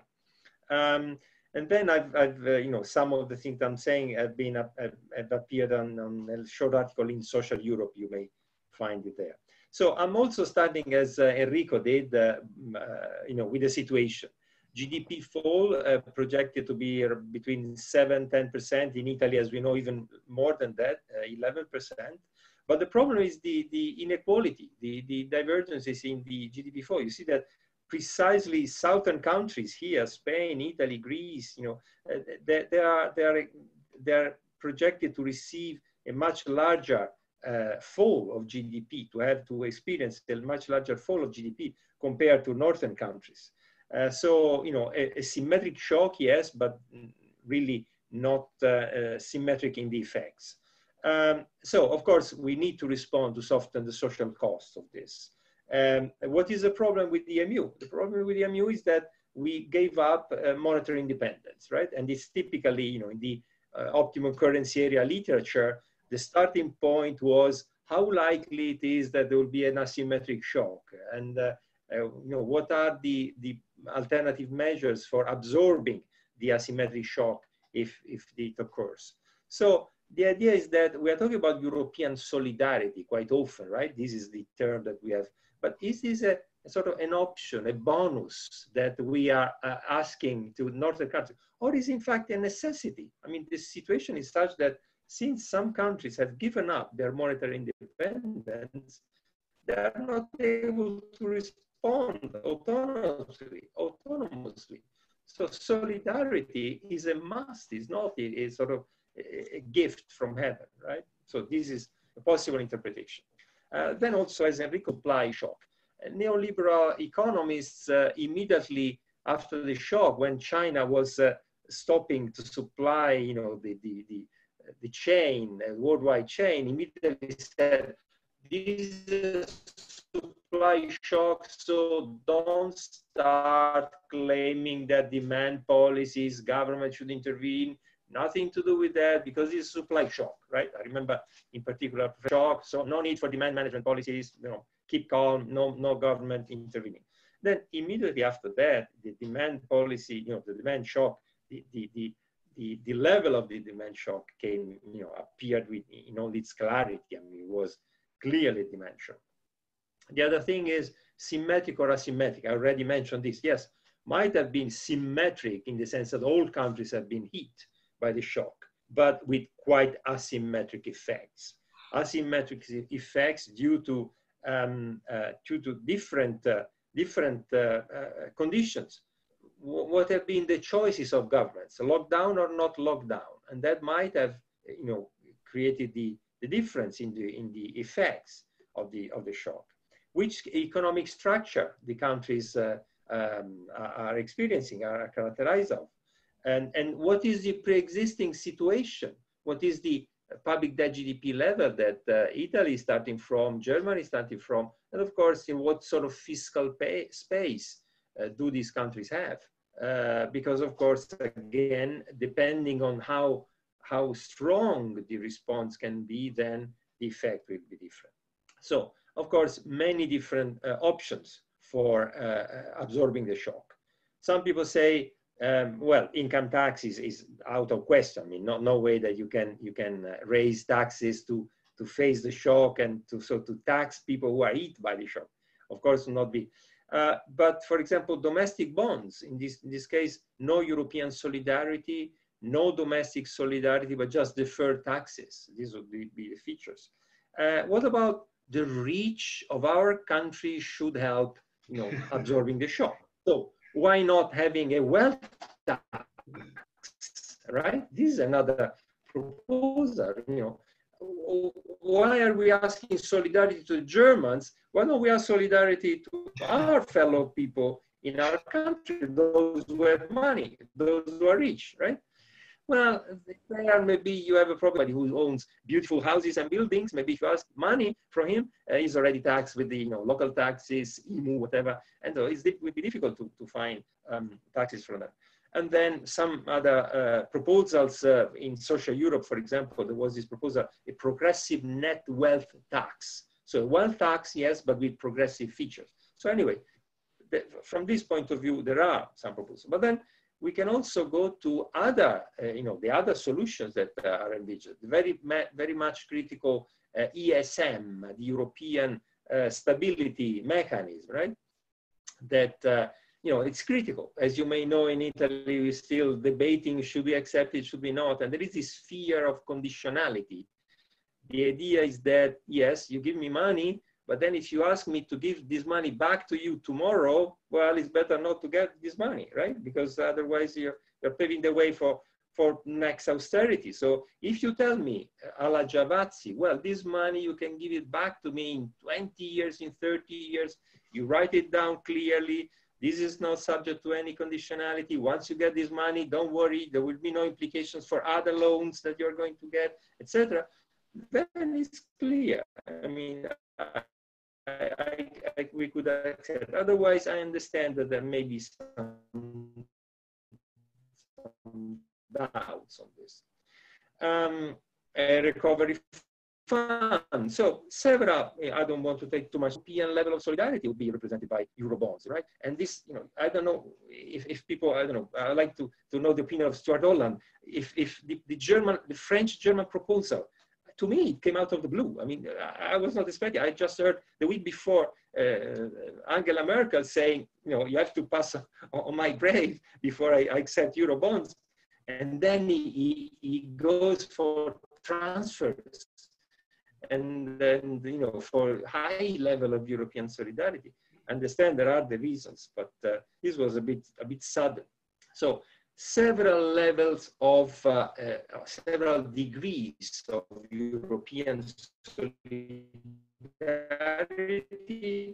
Um, and then I've, I've uh, you know, some of the things I'm saying have been, have, have appeared on, on a short article in Social Europe. You may find it there. So I'm also starting, as uh, Enrico did, uh, uh, you know, with the situation. G D P fall uh, projected to be between seven, ten percent. In Italy, as we know, even more than that, uh, eleven percent. But the problem is the, the inequality, the, the divergences in the G D P fall. You see that precisely southern countries here, Spain, Italy, Greece, you know, uh, they, they, are, they, are, they are projected to receive a much larger uh, fall of G D P, to have to experience a much larger fall of G D P compared to northern countries. Uh, so, you know, a, a symmetric shock, yes, but really not uh, uh, symmetric in the effects. Um, so, of course, we need to respond to soften the social costs of this. Um, what is the problem with the E M U? The problem with the E M U is that we gave up uh, monetary independence, right? And it's typically, you know, in the uh, optimum currency area literature, the starting point was how likely it is that there will be an asymmetric shock, and uh, uh, you know, what are the the alternative measures for absorbing the asymmetric shock if if it occurs. So the idea is that we are talking about European solidarity quite often, right? This is the term that we have. But is this a, a sort of an option, a bonus that we are uh, asking to northern countries, or is in fact a necessity? I mean, this situation is such that since some countries have given up their monetary independence, they are not able to respond autonomously. autonomously. So solidarity is a must, it's not a, a sort of a, a gift from heaven, right? So this is a possible interpretation. Uh, then also, as Enrico supply shock. Uh, neoliberal economists uh, immediately after the shock, when China was uh, stopping to supply, you know, the, the, the, the chain, uh, worldwide chain, immediately said, this is a supply shock, so don't start claiming that demand policies, government should intervene. Nothing to do with that, because it's supply shock, right? I remember in particular shock, so no need for demand management policies, you know, keep calm, no, no government intervening. Then immediately after that, the demand policy, you know, the demand shock, the, the, the, the, the level of the demand shock came, you know, appeared with, in all its clarity. I mean, it was clearly demand shock. The other thing is symmetric or asymmetric. I already mentioned this. Yes, might have been symmetric in the sense that all countries have been hit by the shock, but with quite asymmetric effects. Asymmetric effects due to um, uh, due to different uh, different uh, uh, conditions. W what have been the choices of governments, lockdown or not lockdown, and that might have, you know, created the the difference in the in the effects of the of the shock. Which economic structure the countries uh, um, are experiencing, are characterized of. And, and what is the pre-existing situation? What is the public debt G D P level that uh, Italy is starting from, Germany is starting from, and of course, in what sort of fiscal pay, space uh, do these countries have? Uh, because of course, again, depending on how, how strong the response can be, then the effect will be different. So, of course, many different uh, options for uh, absorbing the shock. Some people say, Um, well, income tax is, is out of question. I mean, no, no way that you can you can uh, raise taxes to to face the shock and to so to tax people who are hit by the shock. Of course, will not be. Uh, but for example, domestic bonds. In this in this case, no European solidarity, no domestic solidarity, but just deferred taxes. These would be, be the features. Uh, what about the reach of our country should help, you know, absorbing the shock? So why not having a wealth tax, right? This is another proposal, you know. Why are we asking solidarity to the Germans? Why don't we ask solidarity to our fellow people in our country, those who have money, those who are rich, right? Well, there maybe you have a problem who owns beautiful houses and buildings. Maybe if you ask money from him, uh, he's already taxed with the you know local taxes, E M U, whatever, and so it's, it would be difficult to, to find um, taxes from that. And then some other uh, proposals uh, in social Europe, for example, there was this proposal, a progressive net wealth tax. So a wealth tax, yes, but with progressive features. So anyway, the, from this point of view, there are some proposals. But then we can also go to other, uh, you know, the other solutions that uh, are envisaged. Very, very much critical uh, E S M, the European uh, Stability Mechanism, right? That, uh, you know, it's critical. As you may know, in Italy, we're still debating, should we accept it, should we not? And there is this fear of conditionality. The idea is that, yes, you give me money, but then if you ask me to give this money back to you tomorrow, well, it's better not to get this money, right? Because otherwise you're, you're paving the way for, for next austerity. So if you tell me, alla Giavazzi, well, this money, you can give it back to me in twenty years, in thirty years, you write it down clearly, this is not subject to any conditionality. Once you get this money, don't worry, there will be no implications for other loans that you're going to get, et cetera. Then it's clear. I mean, I, I, I, we could accept. Otherwise, I understand that there may be some, some doubts on this. Um, a recovery fund. So several, I don't want to take too much, European level of solidarity would be represented by Eurobonds, right? And this, you know, I don't know if, if people, I don't know, I like to, to know the opinion of Stuart Holland. If, if the, the German, the French-German proposal, to me, it came out of the blue. I mean, I, I was not expecting. I just heard the week before uh, Angela Merkel saying, you know, you have to pass on, on my grave before I, I accept Eurobonds. And then he, he, he goes for transfers and then, you know, for high level of European solidarity. I understand there are the reasons, but uh, this was a bit, a bit sudden. So, several levels of, uh, uh, several degrees of European solidarity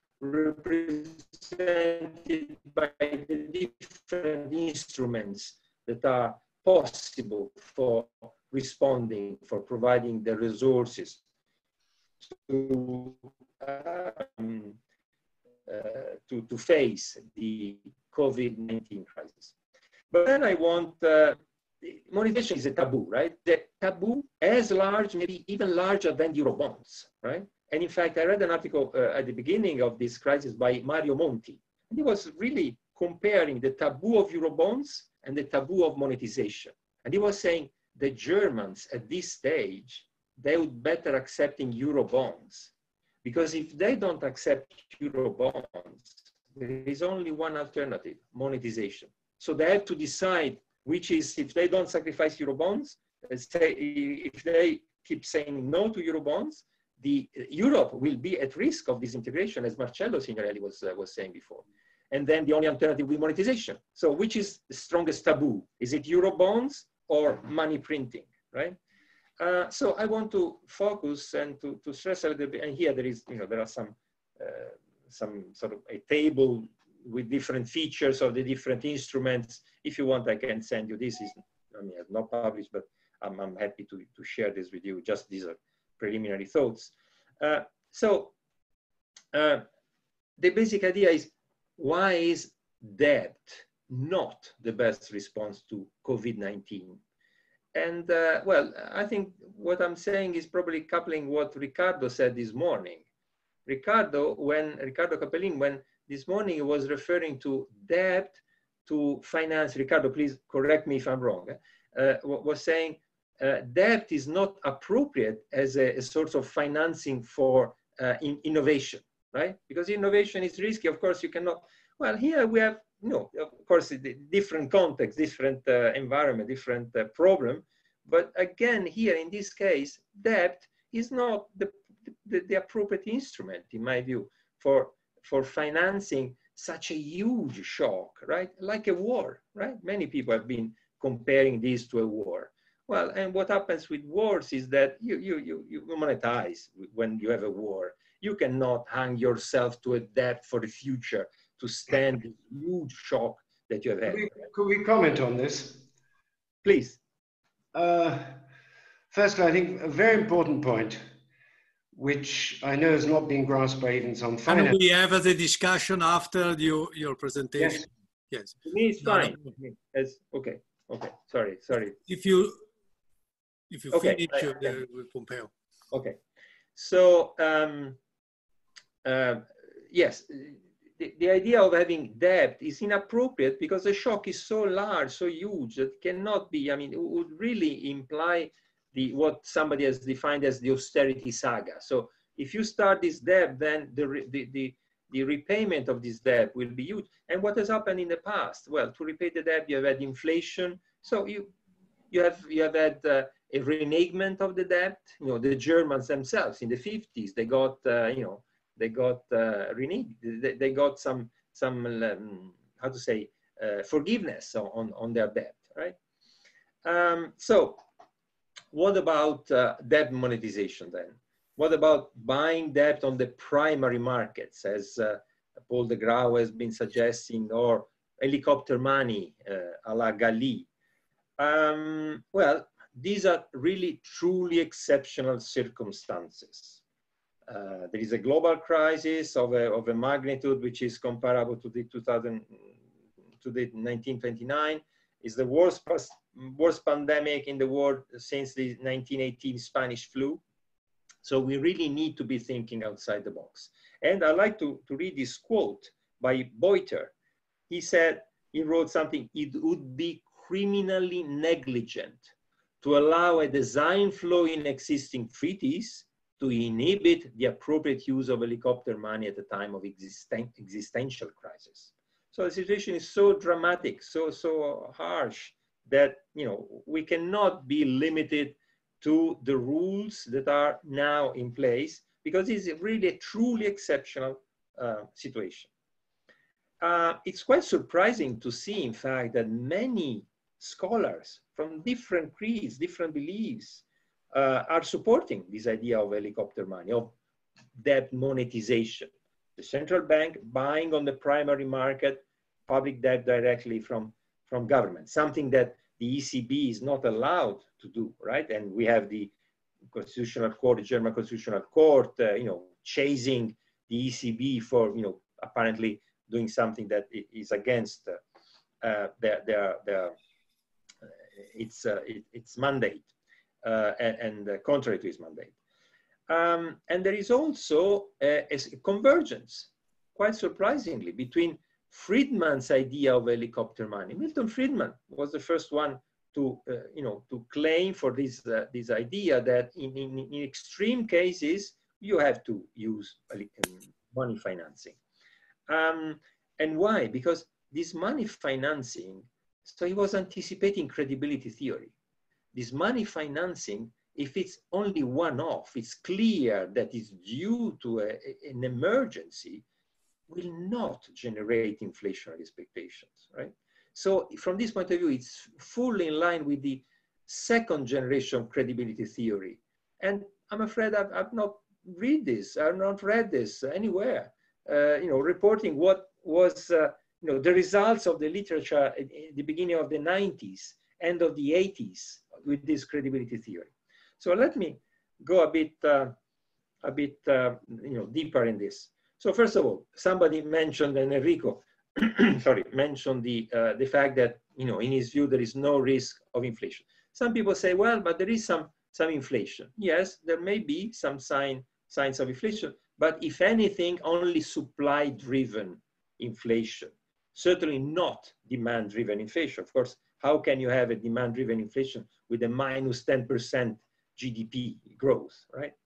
represented by the different instruments that are possible for responding, for providing the resources to, um, uh, to, to face the COVID nineteen crisis. But then I want, uh, monetization is a taboo, right? The taboo as large, maybe even larger than Eurobonds, right? And in fact, I read an article uh, at the beginning of this crisis by Mario Monti. And he was really comparing the taboo of Eurobonds and the taboo of monetization. And he was saying the Germans at this stage, they would better accepting Eurobonds. Because if they don't accept Eurobonds, there is only one alternative, monetization. So they have to decide which is, if they don't sacrifice Eurobonds, say, if they keep saying no to Eurobonds, the Europe will be at risk of disintegration, as Marcello Signorelli was, uh, was saying before. And then the only alternative will be monetization. So which is the strongest taboo? Is it Eurobonds or money printing, right? Uh, so I want to focus and to, to stress a little bit, and here there is, you know, there are some, uh, some sort of a table with different features of the different instruments. If you want, I can send you this. Is, I mean, it's not published, but I'm, I'm happy to, to share this with you. Just these are preliminary thoughts. Uh, so uh, the basic idea is, why is debt not the best response to COVID nineteen? And uh, well, I think what I'm saying is probably coupling what Riccardo said this morning. Riccardo, when Riccardo Capellin, when this morning he was referring to debt to finance, Ricardo, please correct me if I'm wrong, uh, was saying uh, debt is not appropriate as a, a sort of financing for uh, in innovation, right? Because innovation is risky. Of course, you cannot, well, here we have, you know, of course, different context, different uh, environment, different uh, problem. But again, here in this case, debt is not the, the, the appropriate instrument, in my view, for, for financing such a huge shock, right? Like a war, right? Many people have been comparing this to a war. Well, and what happens with wars is that you, you, you, you monetize when you have a war. You cannot hang yourself to a debt for the future to stand the huge shock that you have had. Could we, could we comment on this? Please. Uh, firstly, I think a very important point, which I know has not been grasped by even some finance. And we have the discussion after your, your presentation. Yes. Yes. To me, it's fine. No, no. It's, okay. Okay. Sorry. Sorry. If you if you okay. finish I, uh, yeah. with Pompeo. Okay. So um, uh, yes, the, the idea of having debt is inappropriate because the shock is so large, so huge that it cannot be. I mean, it would really imply the what somebody has defined as the austerity saga. So if you start this debt, then the the the the repayment of this debt will be huge. And what has happened in the past? Well, to repay the debt, you have had inflation. So you you have you have had uh, a renegement of the debt. You know, the Germans themselves in the fifties, they got uh, you know they got uh, reneged. They, they got some some um, how to say uh, forgiveness on on their debt, right? Um, so what about uh, debt monetization then? What about buying debt on the primary markets, as uh, Paul de Grauw has been suggesting, or helicopter money, uh, a la Gali? Um, well, these are really truly exceptional circumstances. Uh, there is a global crisis of a, of a magnitude which is comparable to the two thousand, to the nineteen twenty-nine. It's the worst, worst pandemic in the world since the nineteen eighteen Spanish flu. So we really need to be thinking outside the box. And I like to, to read this quote by Boiter. He said, he wrote something, it would be criminally negligent to allow a design flaw in existing treaties to inhibit the appropriate use of helicopter money at the time of existen existential crisis. So the situation is so dramatic, so, so harsh that, you know, we cannot be limited to the rules that are now in place, because it's really a truly exceptional uh, situation. Uh, it's quite surprising to see, in fact, that many scholars from different creeds, different beliefs, uh, are supporting this idea of helicopter money, of debt monetization. The central bank buying on the primary market public debt directly from, from government, something that the E C B is not allowed to do, right? And we have the Constitutional Court, the German Constitutional Court, uh, you know, chasing the E C B for, you know, apparently doing something that is against uh, uh, their, their, their, uh, its, uh, it, its mandate uh, and, and uh, contrary to its mandate. Um, and there is also a, a convergence, quite surprisingly, between Friedman's idea of helicopter money. Milton Friedman was the first one to, uh, you know, to claim for this, uh, this idea that in, in, in extreme cases, you have to use money financing. Um, and why? Because this money financing, so he was anticipating credibility theory. This money financing, if it's only one-off, it's clear that it's due to a, an emergency, will not generate inflationary expectations, right? So from this point of view, it's fully in line with the second generation credibility theory. And I'm afraid I've, I've not read this, I've not read this anywhere, uh, you know, reporting what was, uh, you know, the results of the literature at the beginning of the nineties, end of the eighties with this credibility theory. So let me go a bit, uh, a bit, uh, you know, deeper in this. So first of all, somebody mentioned, and Enrico, sorry, mentioned the, uh, the fact that, you know, in his view, there is no risk of inflation. Some people say, well, but there is some, some inflation. Yes, there may be some sign, signs of inflation, but if anything, only supply-driven inflation. certainly not demand-driven inflation. Of course, how can you have a demand-driven inflation with a minus ten percent G D P growth, right?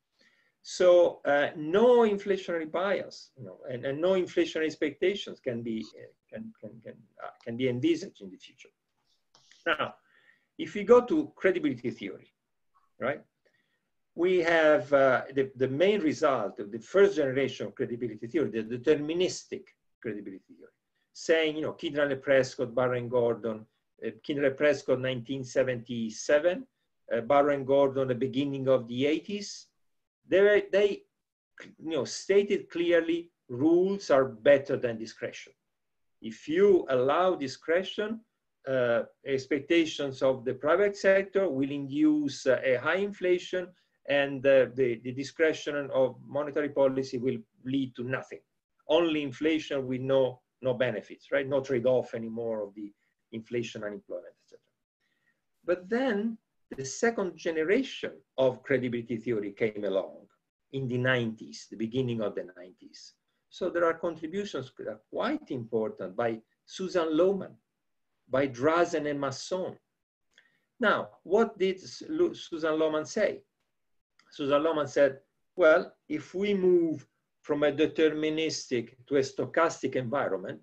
So uh, no inflationary bias, you know, and, and no inflationary expectations can be uh, can can can uh, can be envisaged in the future. Now, if we go to credibility theory, right? We have uh, the, the main result of the first generation of credibility theory, the deterministic credibility theory, saying, you know, Kidner-Prescott, Barron-Gordon, uh, Kidner-Prescott nineteen seventy-seven, uh, Barron-Gordon the beginning of the eighties, they, they you know, stated clearly rules are better than discretion. If you allow discretion, uh, expectations of the private sector will induce uh, a high inflation, and uh, the, the discretion of monetary policy will lead to nothing. Only inflation with no, no benefits, right? No trade-off anymore of the inflation, unemployment, et cetera. But then the second generation of credibility theory came along in the nineties, the beginning of the nineties. So there are contributions that are quite important by Susan Lohmann, by Drazen and Masson. Now, what did Susan Lohmann say? Susan Lohmann said, well, if we move from a deterministic to a stochastic environment,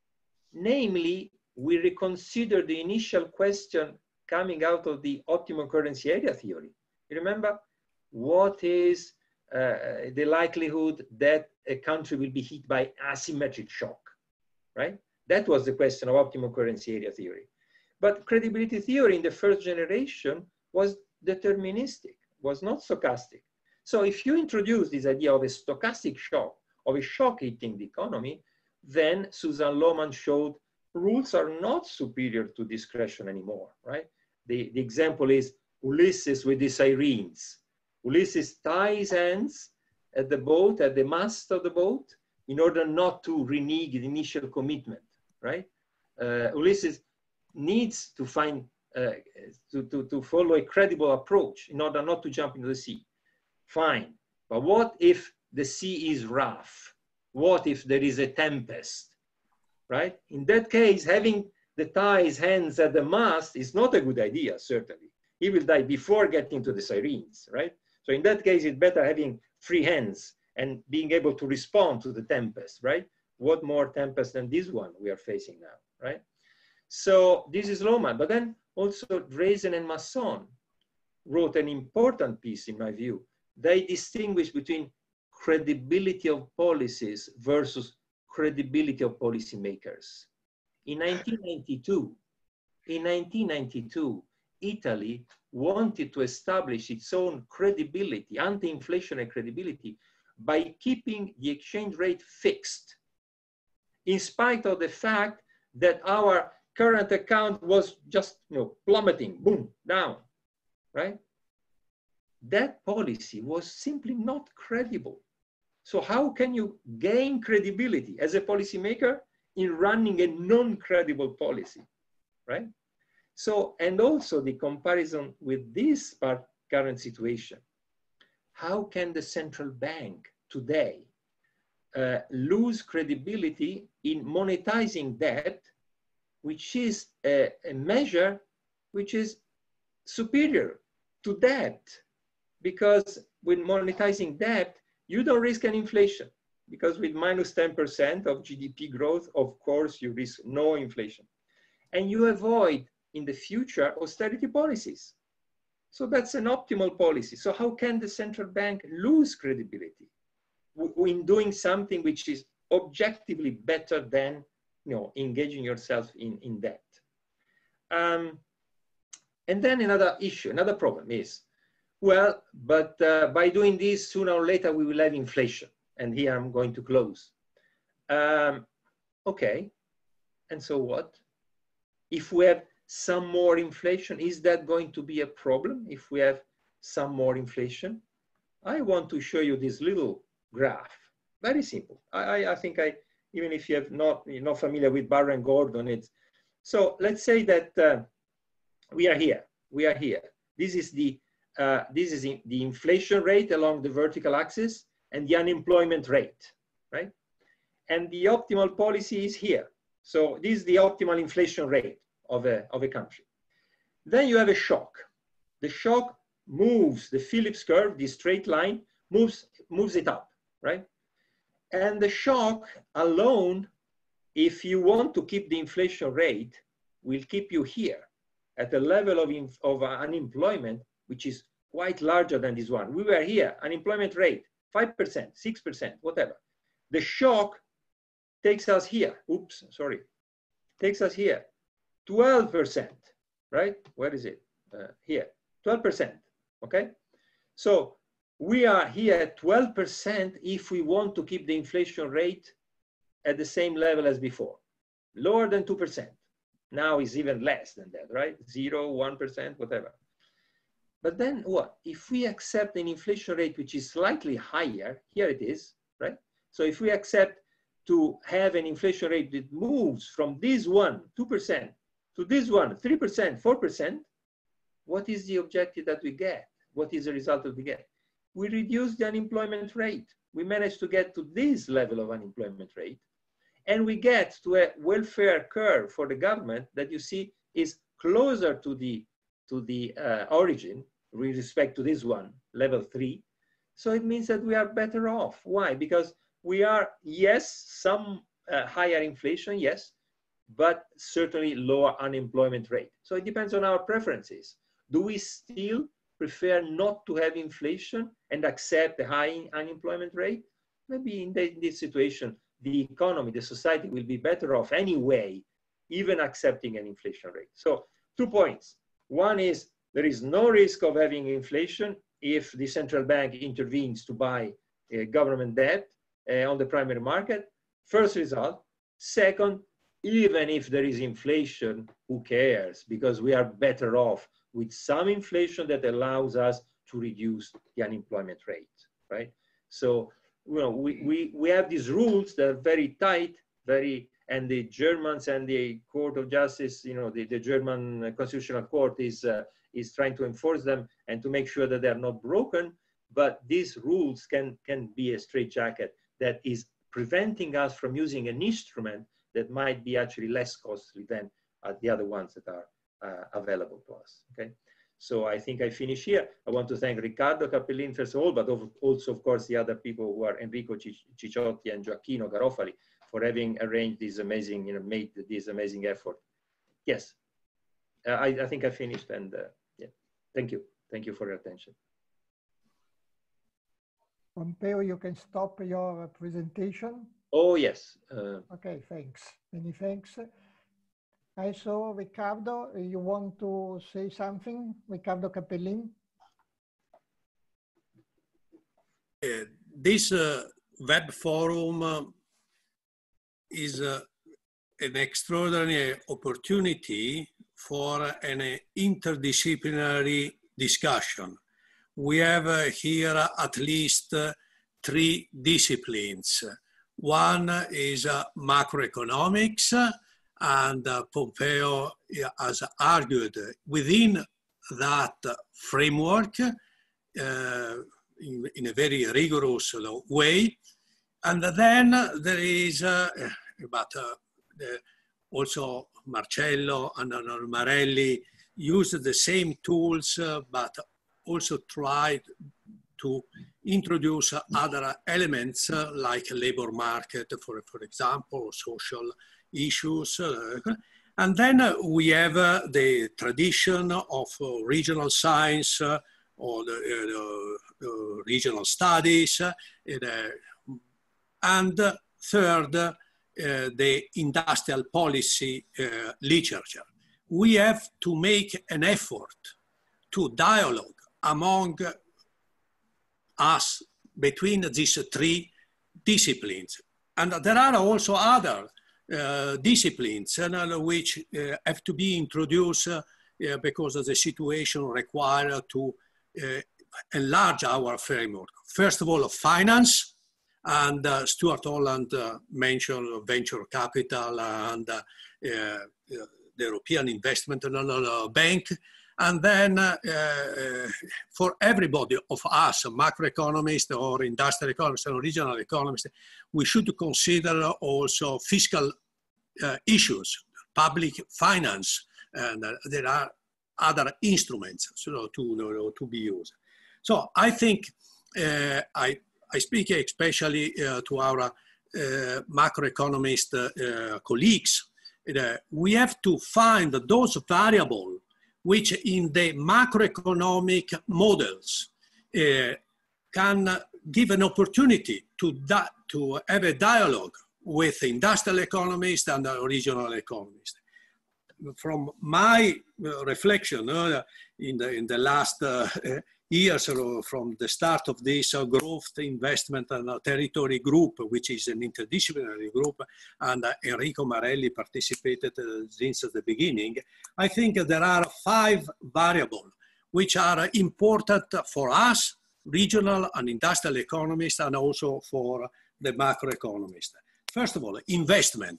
namely, we reconsider the initial question coming out of the optimum currency area theory. You remember, what is uh, the likelihood that a country will be hit by asymmetric shock, right? That was the question of optimum currency area theory. But credibility theory in the first generation was deterministic, was not stochastic. So if you introduce this idea of a stochastic shock, of a shock hitting the economy, then Susan Lohmann showed rules are not superior to discretion anymore, right? The, the example is Ulysses with the sirens. Ulysses ties hands at the boat, at the mast of the boat, in order not to renege the initial commitment, right? Uh, Ulysses needs to find, uh, to, to, to follow a credible approach in order not to jump into the sea. Fine, but what if the sea is rough? What if there is a tempest, right? In that case, having the ties hands at the mast is not a good idea, certainly. He will die before getting to the sirens, right? So in that case, it's better having free hands and being able to respond to the tempest, right? What more tempest than this one we are facing now, right? So this is Lohmann, but then also Drazen and Masson wrote an important piece in my view. They distinguish between credibility of policies versus credibility of policymakers. In nineteen ninety-two, in nineteen ninety-two, Italy wanted to establish its own credibility, anti-inflationary credibility, by keeping the exchange rate fixed, in spite of the fact that our current account was just, you know, plummeting, boom, down, right? That policy was simply not credible. So how can you gain credibility as a policymaker in running a non-credible policy, right? So, and also the comparison with this part, current situation. How can the central bank today uh, lose credibility in monetizing debt, which is a, a measure which is superior to debt? Because with monetizing debt, you don't risk an inflation, because with minus ten percent of G D P growth, of course, you risk no inflation. And you avoid in the future austerity policies. So that's an optimal policy. So how can the central bank lose credibility in doing something which is objectively better than, you know, engaging yourself in, in debt? Um, and then another issue, another problem is, well, but uh, by doing this, sooner or later, we will have inflation. And here I'm going to close. Um, okay, and so what? If we have some more inflation, is that going to be a problem if we have some more inflation? I want to show you this little graph, very simple. I, I, I think I, even if you have not, you're not familiar with Barron-Gordon, it's, so let's say that uh, we are here, we are here. This is the Uh, this is in the inflation rate along the vertical axis and the unemployment rate, right? And the optimal policy is here. So this is the optimal inflation rate of a, of a country. Then you have a shock. The shock moves the Phillips curve, this straight line, moves, moves it up, right? And the shock alone, if you want to keep the inflation rate, will keep you here at a level of, of unemployment, which is quite larger than this one. We were here, unemployment rate, five percent, six percent, whatever. The shock takes us here, oops, sorry, takes us here, twelve percent, right? Where is it? Uh, here, twelve percent, okay? So we are here at twelve percent if we want to keep the inflation rate at the same level as before, lower than two percent. Now it's even less than that, right? Zero, one percent, whatever. But then what? If we accept an inflation rate which is slightly higher, here it is, right? So if we accept to have an inflation rate that moves from this one, two percent, to this one, three percent, four percent, what is the objective that we get? What is the result that we get? We reduce the unemployment rate. We manage to get to this level of unemployment rate, and we get to a welfare curve for the government that you see is closer to the, to the uh, origin with respect to this one, level three. So it means that we are better off. Why? Because we are, yes, some uh, higher inflation, yes, but certainly lower unemployment rate. So it depends on our preferences. Do we still prefer not to have inflation and accept a high unemployment rate? Maybe in, the, in this situation, the economy, the society will be better off anyway, even accepting an inflation rate. So two points. One is there is no risk of having inflation if the central bank intervenes to buy uh, government debt uh, on the primary market. First result. Second, even if there is inflation, who cares? Because we are better off with some inflation that allows us to reduce the unemployment rate, right? So, you know, we, we, we have these rules that are very tight, very, and the Germans and the Court of Justice, you know, the, the German Constitutional Court is, uh, is trying to enforce them and to make sure that they are not broken. But these rules can, can be a straitjacket that is preventing us from using an instrument that might be actually less costly than uh, the other ones that are uh, available to us, okay? So I think I finish here. I want to thank Riccardo Cappellin, first of all, but also, of course, the other people who are Enrico Cicciotti and Gioacchino Garofali for having arranged this amazing, you know, made this amazing effort. Yes, uh, I, I think I finished, and uh, yeah, thank you. Thank you for your attention. Pompeo, you can stop your presentation. Oh, yes. Uh, okay, thanks. Many thanks. I saw Riccardo, you want to say something? Riccardo Cappellin? Uh, this uh, web forum uh, is uh, an extraordinary opportunity for an interdisciplinary discussion. We have uh, here at least uh, three disciplines. One is uh, macroeconomics, and uh, Pompeo has argued within that framework uh, in, in a very rigorous way. And then there is, uh, but uh, the, also Marcello and Marelli used the same tools, uh, but also tried to introduce other elements uh, like labor market, for, for example, social issues. Uh, and then uh, we have uh, the tradition of uh, regional science uh, or the, uh, uh, regional studies. Uh, and uh, third, uh, the industrial policy uh, literature. We have to make an effort to dialogue among us between these three disciplines. And there are also other uh, disciplines uh, which uh, have to be introduced uh, uh, because of the situation required to uh, enlarge our framework. First of all, finance, and uh, Stuart Holland uh, mentioned venture capital and uh, uh, the European Investment Bank. And then uh, uh, for everybody of us, macroeconomists or industrial economists or regional economists, we should consider also fiscal uh, issues, public finance, and uh, there are other instruments so, to, to be used. So I think uh, I, I speak especially uh, to our uh, macroeconomist uh, colleagues. Uh, we have to find those variables which in the macroeconomic models uh, can give an opportunity to, to have a dialogue with industrial economists and regional economists. From my uh, reflection uh, in, the, in the last uh, years, uh, from the start of this uh, growth, investment and uh, territory group, which is an interdisciplinary group, and uh, Enrico Marelli participated uh, since the beginning, I think there are five variables which are important for us, regional and industrial economists, and also for the macroeconomists. First of all, investment.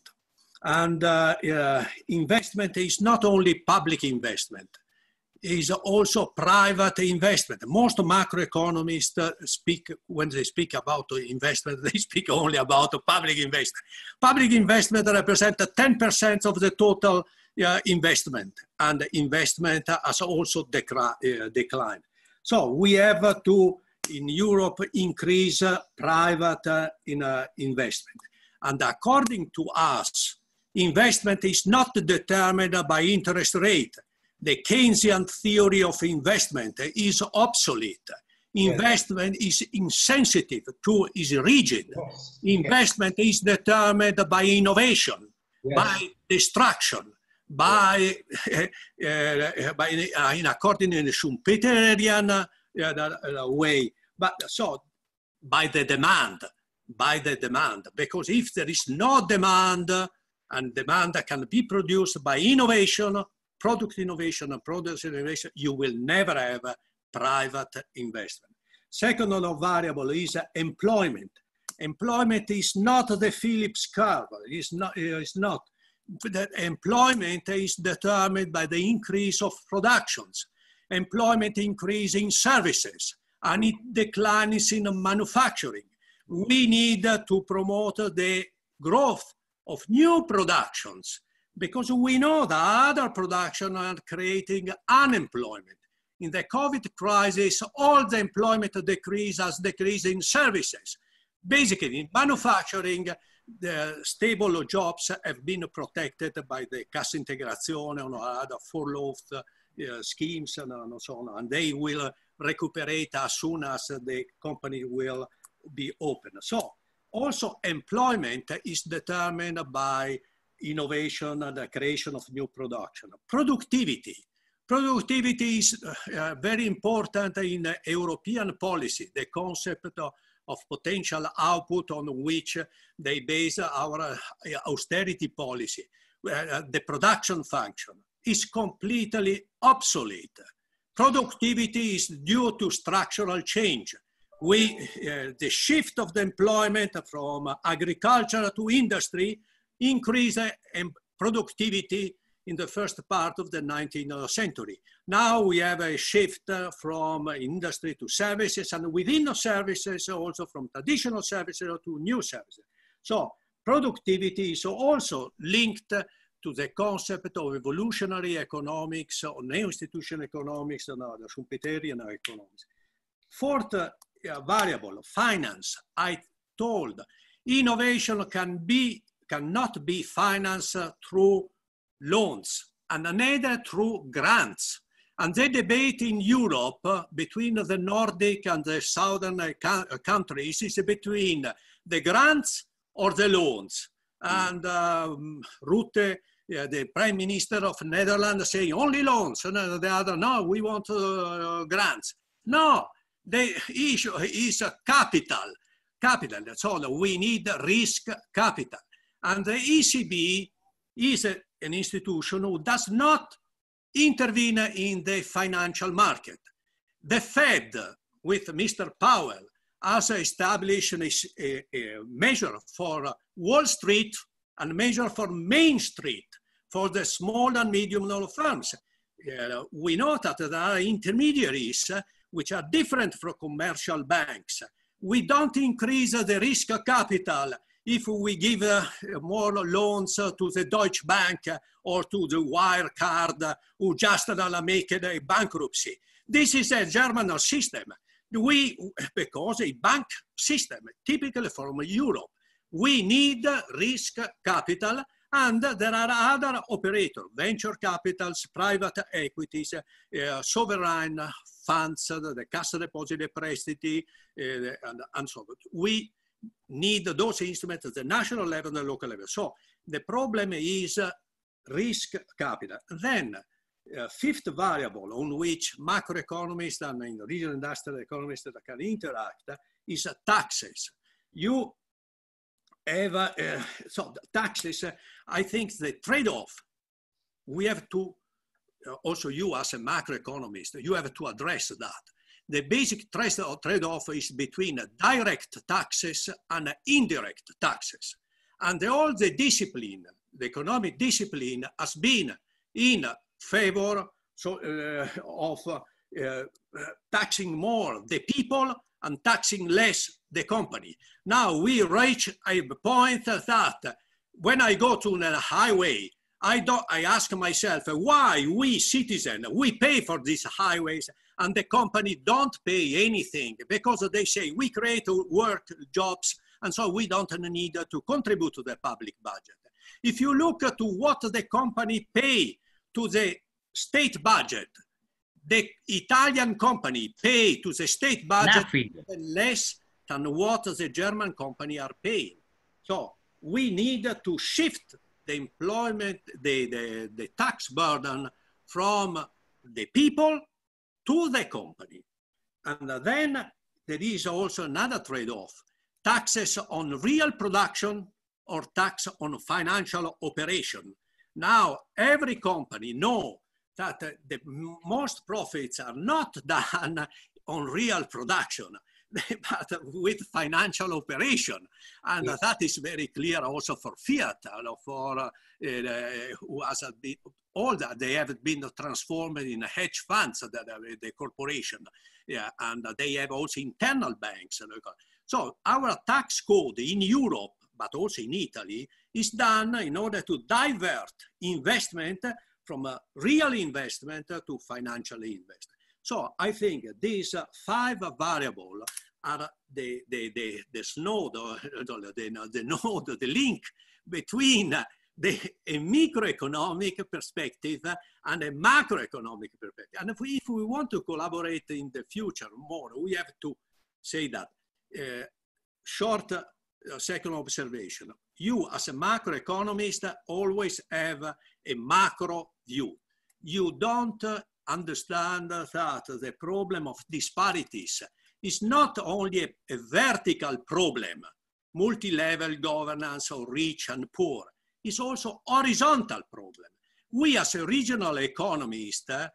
And uh, uh, investment is not only public investment, it is also private investment. Most macroeconomists uh, speak, when they speak about investment, they speak only about public investment. Public investment represents ten percent of the total uh, investment, and investment has also decri uh, declined. So we have to, in Europe, increase uh, private uh, in, uh, investment. And according to us, investment is not determined by interest rate. The Keynesian theory of investment is obsolete. Investment yes. is insensitive to, is rigid. Yes. Investment yes. is determined by innovation, yes. by destruction, by, yes. uh, by uh, in according to the Schumpeterian uh, way. But so, by the demand, by the demand, because if there is no demand, and demand can be produced by innovation, product innovation and product innovation, you will never have private investment. Second variable is employment. Employment is not the Phillips curve. It's not. It's not. The employment is determined by the increase of productions. Employment increase in services, and it declines in manufacturing. We need to promote the growth of new productions, because we know that other production are creating unemployment. In the COVID crisis, all the employment decrease has decreased in services. Basically, in manufacturing, the stable jobs have been protected by the Cassa Integrazione or other furlough uh, schemes and, and so on, and they will recuperate as soon as the company will be open. So, also, employment is determined by innovation and the creation of new production. Productivity. Productivity is uh, very important in uh, European policy, the concept of, of potential output on which they base our uh, austerity policy. Uh, the production function is completely obsolete. Productivity is due to structural change. We, uh, the shift of the employment from agriculture to industry increased uh, productivity in the first part of the nineteenth century. Now we have a shift uh, from industry to services, and within the services also from traditional services to new services. So productivity is also linked to the concept of evolutionary economics or neo-institutional economics and other Schumpeterian economics. Fourth uh, variable, finance. I told innovation can be, cannot be financed through loans and neither through grants. And the debate in Europe uh, between the Nordic and the southern uh, countries is between the grants or the loans. Mm. And um, Rutte, uh, the Prime Minister of Netherlands, saying only loans, and the other, no, we want uh, grants. No. The issue is capital, capital. So we need risk capital. And the E C B is a, an institution who does not intervene in the financial market. The Fed, with Mister Powell, has established a, a, a measure for Wall Street and measure for Main Street, for the small and medium firms. Uh, we know that there are intermediaries uh, which are different from commercial banks. We don't increase the risk capital if we give uh, more loans uh, to the Deutsche Bank uh, or to the Wirecard uh, who just uh, make a bankruptcy. This is a German system. We, because a bank system, typically from Europe, we need risk capital, and there are other operators, venture capitals, private equities, uh, sovereign funds, the Cassa Depositi e Prestiti, uh, and, and so on. We need those instruments at the national level and the local level. So the problem is uh, risk capital. Then, uh, fifth variable on which macroeconomists and in regional industrial economists that can interact is uh, taxes. You have, uh, uh, so taxes, uh, I think the trade-off, we have to, uh, also you as a macroeconomist, you have to address that. The basic trade-off is between direct taxes and indirect taxes. And all the discipline, the economic discipline has been in favor so, uh, of uh, uh, taxing more the people and taxing less the company. Now we reach a point that when I go to a highway, I, don't, I ask myself why we citizens, we pay for these highways and the company don't pay anything because they say we create work jobs and so we don't need to contribute to the public budget. If you look to what the company pay to the state budget, the Italian company pay to the state budget less than what the German company are paying. So we need to shift the employment, the, the, the tax burden from the people to the company. And then there is also another trade-off, taxes on real production or tax on financial operation. Now, every company knows that the most profits are not done on real production, but with financial operation. And yes. That is very clear also for Fiat, for uh, who has been, all that they have been transformed in hedge funds, the, the corporation. Yeah, and they have also internal banks. So our tax code in Europe, but also in Italy, is done in order to divert investment from a real investment to financial investment. So I think these five variables are the, the, the, the snode, the, the, the node, the link between the, a microeconomic perspective and a macroeconomic perspective. And if we, if we want to collaborate in the future more, we have to say that. Uh, short uh, second observation. You as a macroeconomist always have a macro view. You don't uh, understand that the problem of disparities is not only a, a vertical problem, multi-level governance of rich and poor, it's also horizontal problem. We as a regional economist, uh,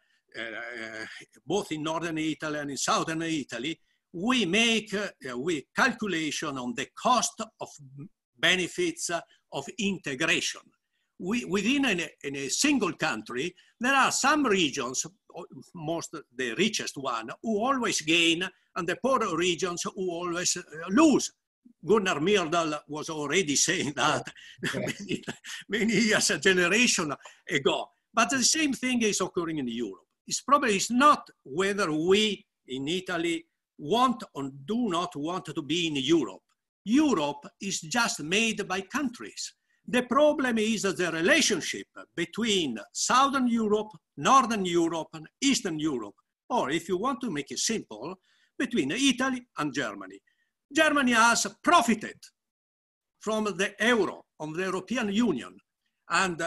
uh, both in Northern Italy and in Southern Italy, we make uh, we calculation on the cost of benefits uh, of integration. We, within a, in a single country, there are some regions, most the richest one, who always gain, and the poorer regions who always uh, lose. Gunnar Myrdal was already saying that yeah. many, many years, a generation ago. But the same thing is occurring in Europe. It's probably it's not whether we in Italy want or do not want to be in Europe. Europe is just made by countries. The problem is the relationship between Southern Europe, Northern Europe, and Eastern Europe, or if you want to make it simple, between Italy and Germany. Germany has profited from the euro, of the European Union, and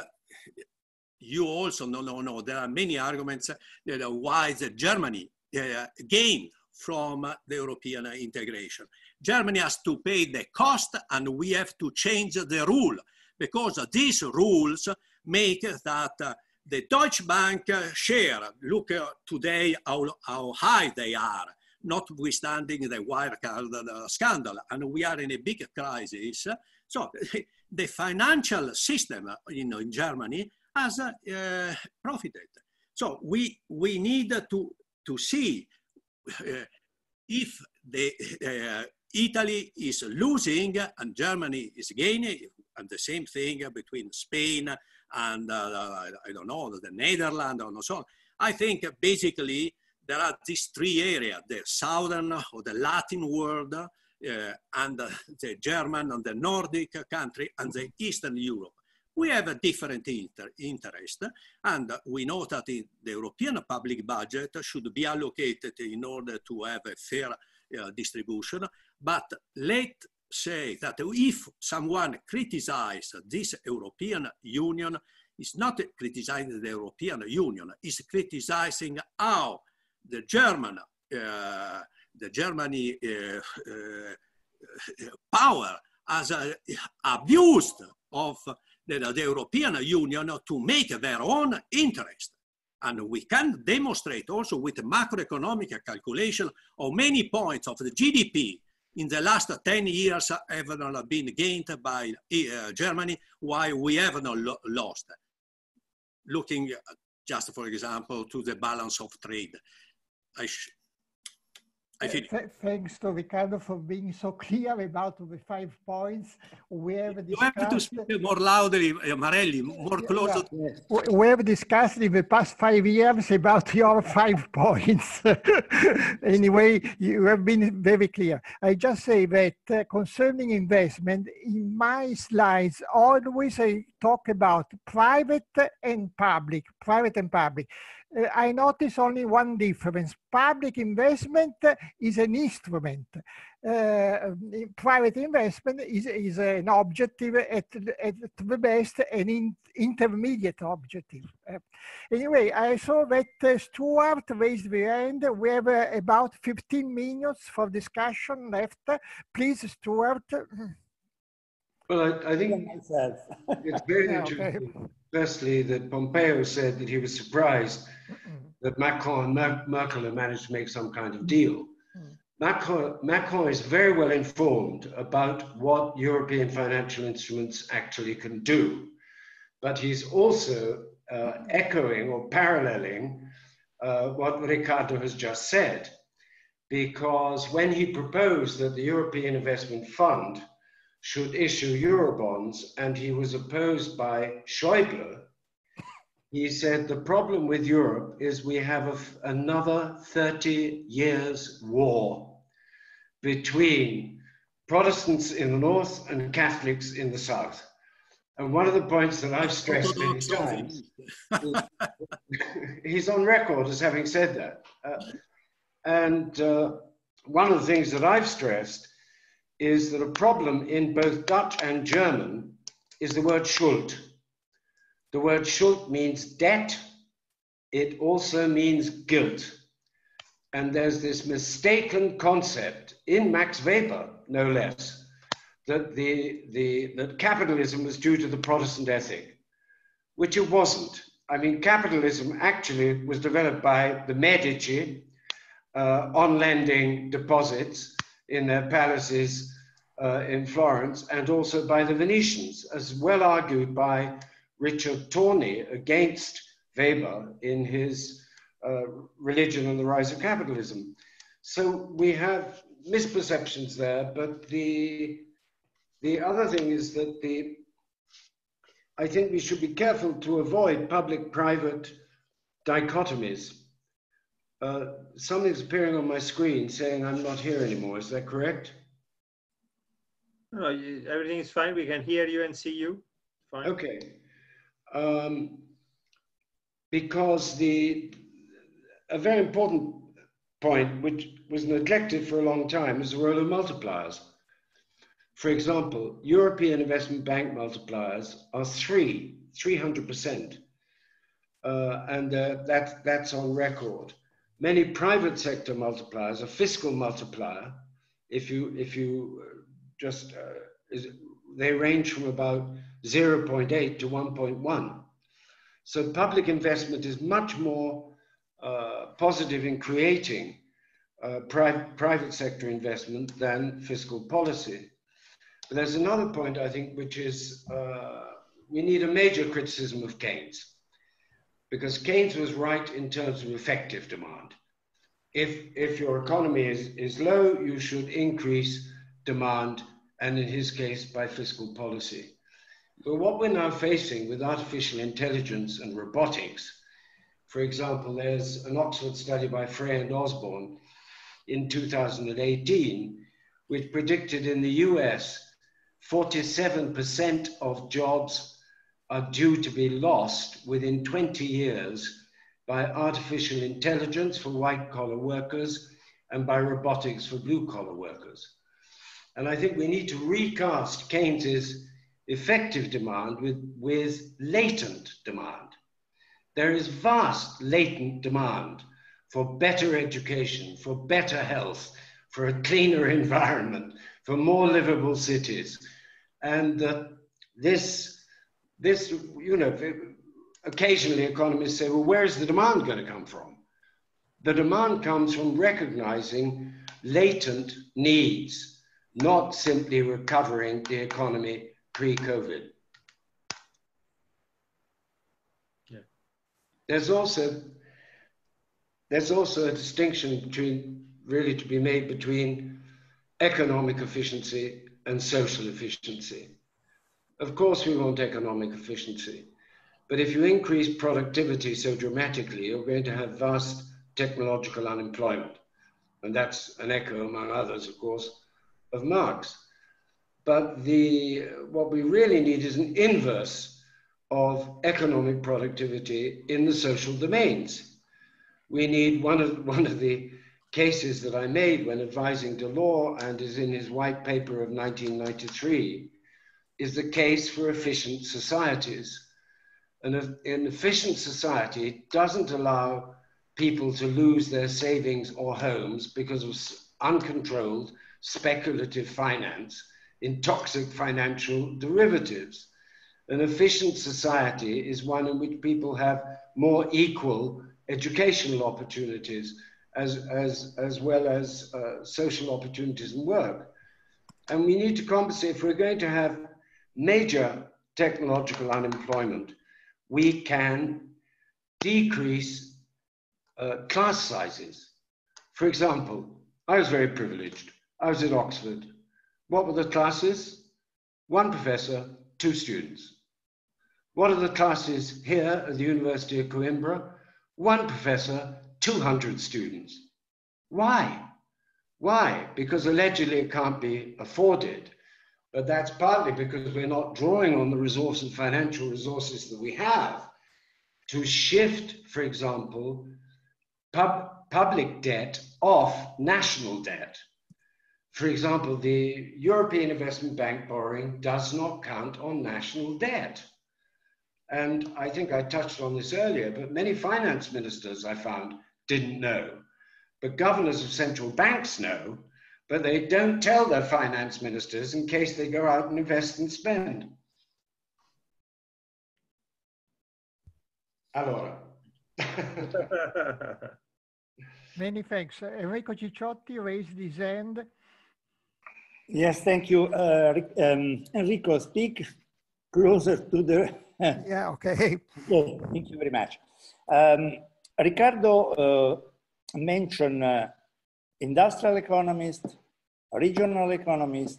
you also know, no, no, there are many arguments uh, why the Germany uh, gained from uh, the European uh, integration. Germany has to pay the cost and we have to change the rule because uh, these rules make that uh, the Deutsche Bank uh, share, look uh, today how, how high they are, notwithstanding the Wirecard uh, scandal, and we are in a big crisis. So the financial system in, in Germany has uh, uh, profited. So we, we need to, to see uh, if the uh, Italy is losing and Germany is gaining, and the same thing between Spain and uh, I don't know, the Netherlands and so on. I think basically there are these three areas: the southern or the Latin world, uh, and uh, the German and the Nordic country, and the Eastern Europe. We have a different inter interest, and we know that the European public budget should be allocated in order to have a fair uh, distribution. But let's say that if someone criticizes this European Union, it's not criticizing the European Union, it's criticizing how the German, uh, the Germany uh, uh, power has uh, abused of the, the European Union to make their own interest. And we can demonstrate also with macroeconomic calculation of many points of the G D P in the last ten years have not been gained by uh, Germany, while we have not lo lost. Looking just, for example, to the balance of trade. I I feel Th thanks to Riccardo for being so clear about the five points. We have you discussed, have to speak more loudly, Marelli, more close. yeah, to... We have discussed in the past five years about your five points. Anyway, you have been very clear. I just say that uh, concerning investment, in my slides, always I talk about private and public, private and public. Uh, I notice only one difference. Public investment is an instrument. Uh, private investment is, is an objective, at, at the best, an in, intermediate objective. Uh, anyway, I saw that uh, Stuart raised the hand. We have uh, about fifteen minutes for discussion left. Please, Stuart. Well, I, I think it's very interesting. Okay. Firstly, that Pompeo said that he was surprised that Macron and Mer Merkel had managed to make some kind of deal. Macron, Macron is very well informed about what European financial instruments actually can do, but he's also uh, echoing or paralleling uh, what Riccardo has just said, because when he proposed that the European Investment Fund should issue Eurobonds, and he was opposed by Schäuble, he said the problem with Europe is we have a, another thirty years war between Protestants in the north and Catholics in the south. And one of the points that I've stressed many times, he's on record as having said that. Uh, and uh, one of the things that I've stressed is that a problem in both Dutch and German is the word Schuld. The word Schuld means debt. It also means guilt. And there's this mistaken concept in Max Weber, no less, that, the, the, that capitalism was due to the Protestant ethic, which it wasn't. I mean, capitalism actually was developed by the Medici uh, on lending deposits in their palaces uh, in Florence, and also by the Venetians, as well argued by Richard Tawney against Weber in his uh, Religion and the Rise of Capitalism. So we have misperceptions there, but the, the other thing is that the, I think we should be careful to avoid public-private dichotomies. Uh, something's appearing on my screen saying I'm not here anymore. Is that correct? No, everything is fine. We can hear you and see you. Fine. Okay. Um, because the a very important point, which was neglected for a long time, is the role of multipliers. For example, European Investment Bank multipliers are three, three hundred percent, uh, and uh, that, that's on record. Many private sector multipliers, a fiscal multiplier, if you, if you just, uh, is, they range from about zero point eight to one point one. So public investment is much more uh, positive in creating uh, pri private sector investment than fiscal policy. But there's another point, I think, which is uh, we need a major criticism of Keynes, because Keynes was right in terms of effective demand. If, if your economy is, is low, you should increase demand, and in his case, by fiscal policy. But what we're now facing with artificial intelligence and robotics, for example, there's an Oxford study by Frey and Osborne in two thousand eighteen, which predicted in the U S, forty-seven percent of jobs are due to be lost within twenty years by artificial intelligence for white-collar workers and by robotics for blue-collar workers. And I think we need to recast Keynes's effective demand with, with latent demand. There is vast latent demand for better education, for better health, for a cleaner environment, for more livable cities. And uh, this, this, you know, occasionally economists say, well, where's the demand going to come from? The demand comes from recognizing latent needs, not simply recovering the economy pre-COVID. Yeah. There's also, there's also a distinction between, really to be made between economic efficiency and social efficiency. Of course, we want economic efficiency, but if you increase productivity so dramatically, you're going to have vast technological unemployment. And that's an echo, among others, of course, of Marx. But the, what we really need is an inverse of economic productivity in the social domains. We need one of, one of the cases that I made when advising Delors, and is in his white paper of nineteen ninety-three, is the case for efficient societies. And an efficient society doesn't allow people to lose their savings or homes because of uncontrolled speculative finance in toxic financial derivatives. An efficient society is one in which people have more equal educational opportunities as, as, as well as uh, social opportunities and work. And we need to compensate. If we're going to have major technological unemployment, we can decrease uh, class sizes. For example, I was very privileged. I was at Oxford. What were the classes? One professor, two students. What are the classes here at the University of Coimbra? One professor, two hundred students. Why? Why? Because allegedly it can't be afforded. But that's partly because we're not drawing on the resources, financial resources that we have to shift, for example, pub, public debt off national debt. For example, the European Investment Bank borrowing does not count on national debt. And I think I touched on this earlier, but many finance ministers I found didn't know. But governors of central banks know, but they don't tell their finance ministers in case they go out and invest and spend. Allora. Many thanks. Enrico Cicciotti raised his hand. Yes, thank you. Uh, um, Enrico, speak closer to the... Yeah, okay. Okay, thank you very much. Um, Riccardo uh, mentioned uh, industrial economist, regional economist,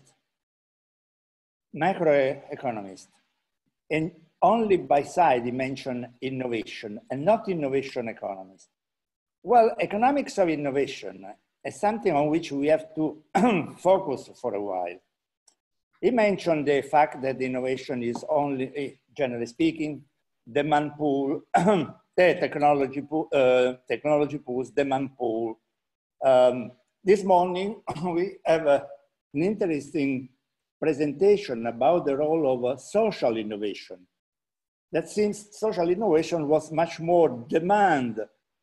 macroeconomist, and only by side he mentioned innovation and not innovation economist. Well, economics of innovation is something on which we have to focus for a while. He mentioned the fact that innovation is only, generally speaking, demand pool, the technology pool, uh, technology pools, demand pool. Um, this morning, we have a, an interesting presentation about the role of uh, social innovation. That seems social innovation was much more demand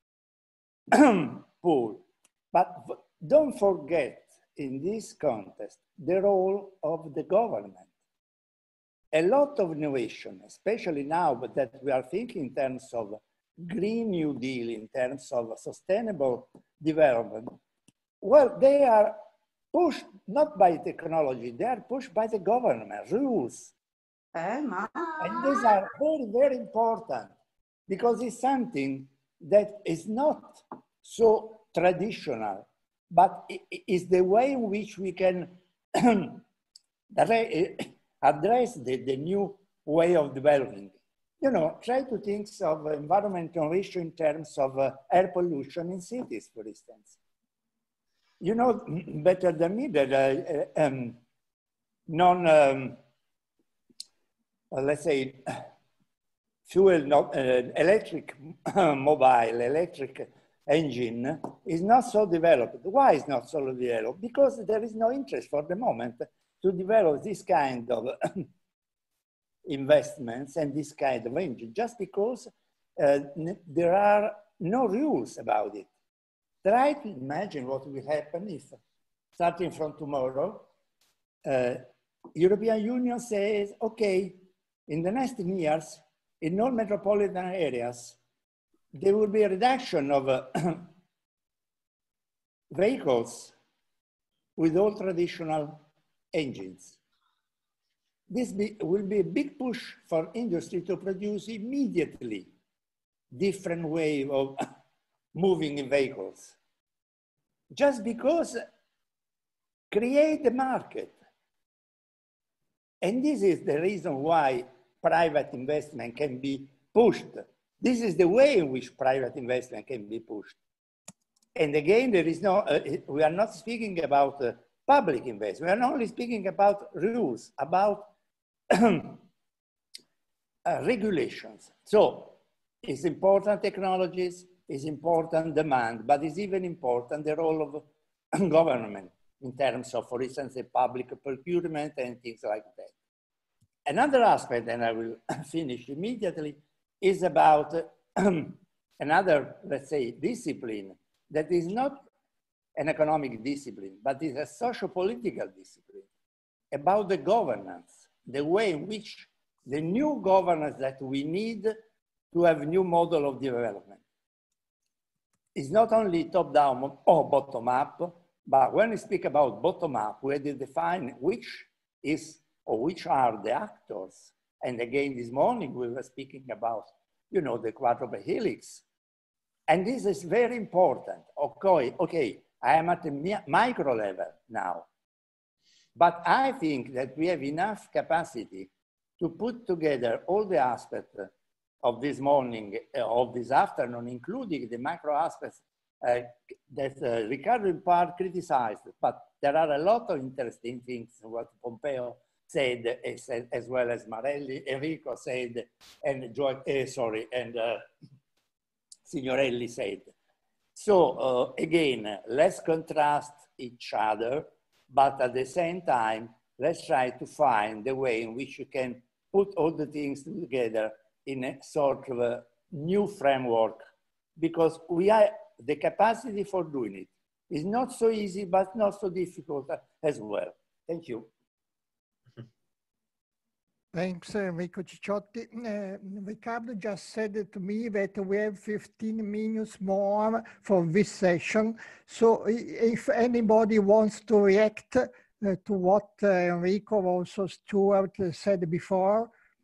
pool. But don't forget, in this context, the role of the government. A lot of innovation, especially now, but that we are thinking in terms of Green New Deal, in terms of sustainable development, well, they are pushed not by technology, they are pushed by the government, rules. And these are very, very important because it's something that is not so traditional, but it is the way in which we can address the, the new way of developing. You know, try to think of environmental issue in terms of uh, air pollution in cities, for instance. You know better than me that uh, um, non, um, uh, let's say, fuel, not, uh, electric mobile, electric engine is not so developed. Why is not so developed? Because there is no interest for the moment to develop this kind of investments and this kind of engine, just because uh, there are no rules about it. Try to imagine what will happen if, starting from tomorrow, uh, European Union says, okay, in the next years, in all metropolitan areas, there will be a reduction of uh, vehicles with all traditional engines. This be, will be a big push for industry to produce immediately different way of moving in vehicles. Just because create the market. And this is the reason why private investment can be pushed. This is the way in which private investment can be pushed. And again, there is no, uh, we are not speaking about uh, public investment. We are only speaking about rules, about uh, regulations. So it's important technologies, it's important demand, but it's even important the role of government in terms of, for instance, the public procurement and things like that. Another aspect, and I will finish immediately, is about another, let's say, discipline that is not an economic discipline, but is a socio-political discipline about the governance, the way in which the new governance that we need to have a new model of development. It's not only top-down or bottom-up, but when we speak about bottom-up, we have to define which is or which are the actors. And again, this morning we were speaking about, you know, the quadruple helix. And this is very important. Okay, okay, I am at the micro level now, but I think that we have enough capacity to put together all the aspects of this morning, uh, of this afternoon, including the macro aspects uh, that uh, Riccardo in part criticized, but there are a lot of interesting things what Pompeo said, as, as well as Marelli, Enrico said, and Joy, uh, sorry, and uh, Signorelli said. So uh, again, let's contrast each other, but at the same time, let's try to find the way in which you can put all the things together in a sort of a new framework, because we have the capacity for doing it. It's not so easy, but not so difficult as well. Thank you. Thanks, Enrico Cicciotti. Uh, Riccardo just said to me that we have fifteen minutes more for this session. So if anybody wants to react uh, to what uh, Enrico, also Stuart uh, said before.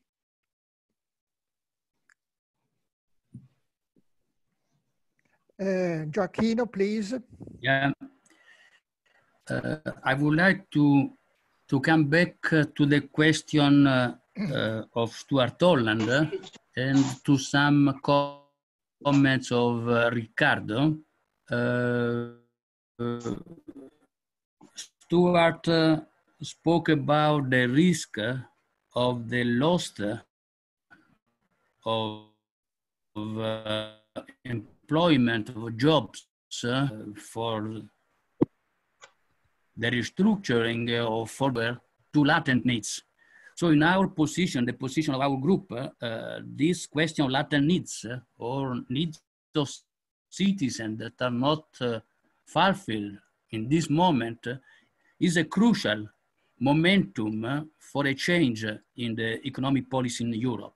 Uh, Gioacchino, please. Yeah, uh, I would like to to come back uh, to the question uh, uh, of Stuart Holland uh, and to some co comments of uh, Riccardo. Uh, uh, Stuart uh, spoke about the risk uh, of the loss of, of uh, employment of jobs uh, for the restructuring of further to latent needs. So in our position, the position of our group, uh, this question of latent needs uh, or needs of citizens that are not uh, fulfilled in this moment uh, is a crucial momentum uh, for a change in the economic policy in Europe.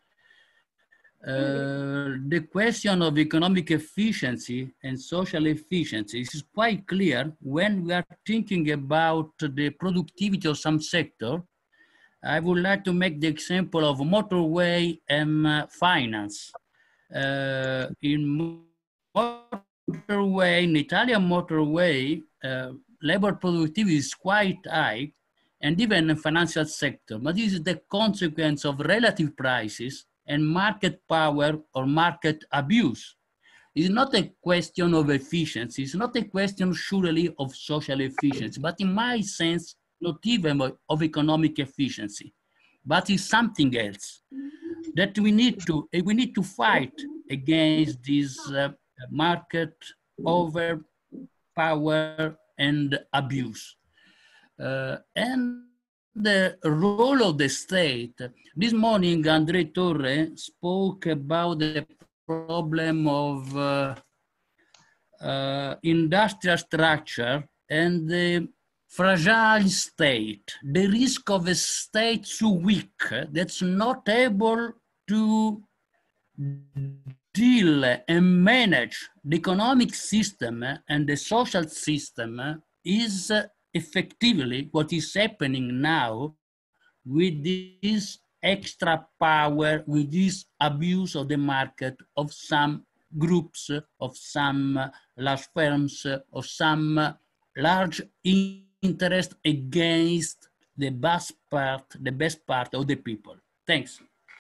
Uh, the question of economic efficiency and social efficiency is quite clear when we are thinking about the productivity of some sector. I would like to make the example of motorway and uh, finance. Uh, in motorway, in Italian motorway, uh, labor productivity is quite high, and even in the financial sector, but this is the consequence of relative prices and market power or market abuse. It's not a question of efficiency. It's not a question surely of social efficiency, but in my sense, not even of economic efficiency, but it's something else that we need to, we need to fight against this uh, market over power and abuse. Uh, and the role of the state. This morning, Andre Torre spoke about the problem of uh, uh, industrial structure and the fragile state, the risk of a state too weak that's not able to deal and manage the economic system and the social system is effectively what is happening now with this extra power, with this abuse of the market of some groups, of some large firms, of some large interest against the best part, the best part of the people. Thanks.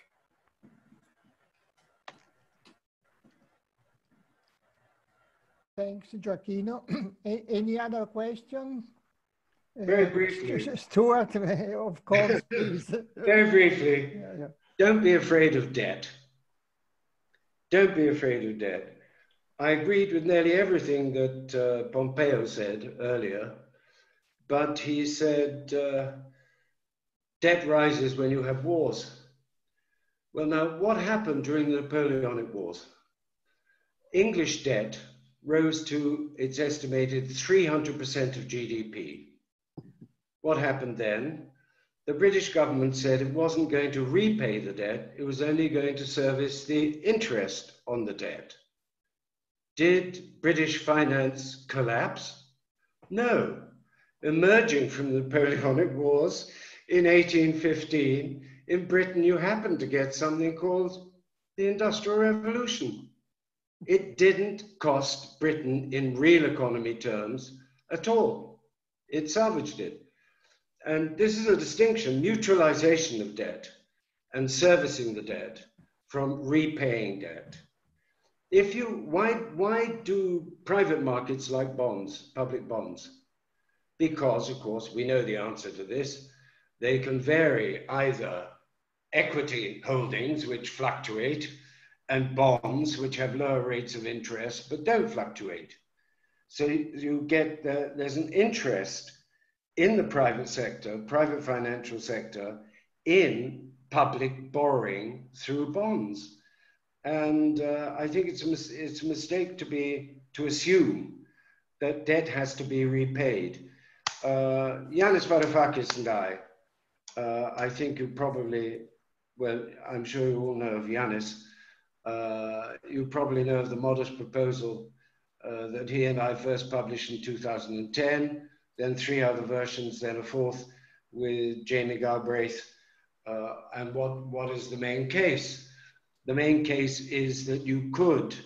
Thanks, Gioacchino. Any other question? Very Uh, briefly. Stuart, of course, please. Very briefly. Yeah, yeah. Don't be afraid of debt. Don't be afraid of debt. I agreed with nearly everything that uh, Pompeo said earlier, but he said uh, debt rises when you have wars. Well, now, what happened during the Napoleonic Wars? English debt rose to, it's estimated, three hundred percent of G D P. What happened then? The British government said it wasn't going to repay the debt, it was only going to service the interest on the debt. Did British finance collapse? No. Emerging from the Napoleonic Wars in eighteen fifteen, in Britain you happened to get something called the Industrial Revolution. It didn't cost Britain in real economy terms at all. It salvaged it. And this is a distinction, mutualization of debt and servicing the debt from repaying debt. If you, why, why do private markets like bonds, public bonds? Because, of course, we know the answer to this. They can vary either equity holdings, which fluctuate, and bonds, which have lower rates of interest, but don't fluctuate. So you get, the, there's an interest in the private sector, private financial sector, in public borrowing through bonds. And uh, I think it's a, it's a mistake to be, to assume that debt has to be repaid. Uh, Yanis Varoufakis and I, uh, I think you probably, well, I'm sure you all know of Yanis. Uh, you probably know of the modest proposal uh, that he and I first published in two thousand ten, then three other versions, then a fourth with Jamie Galbraith. Uh, and what, what is the main case? The main case is that you could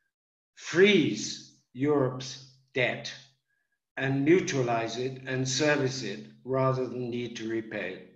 freeze Europe's debt and mutualize it and service it rather than need to repay it.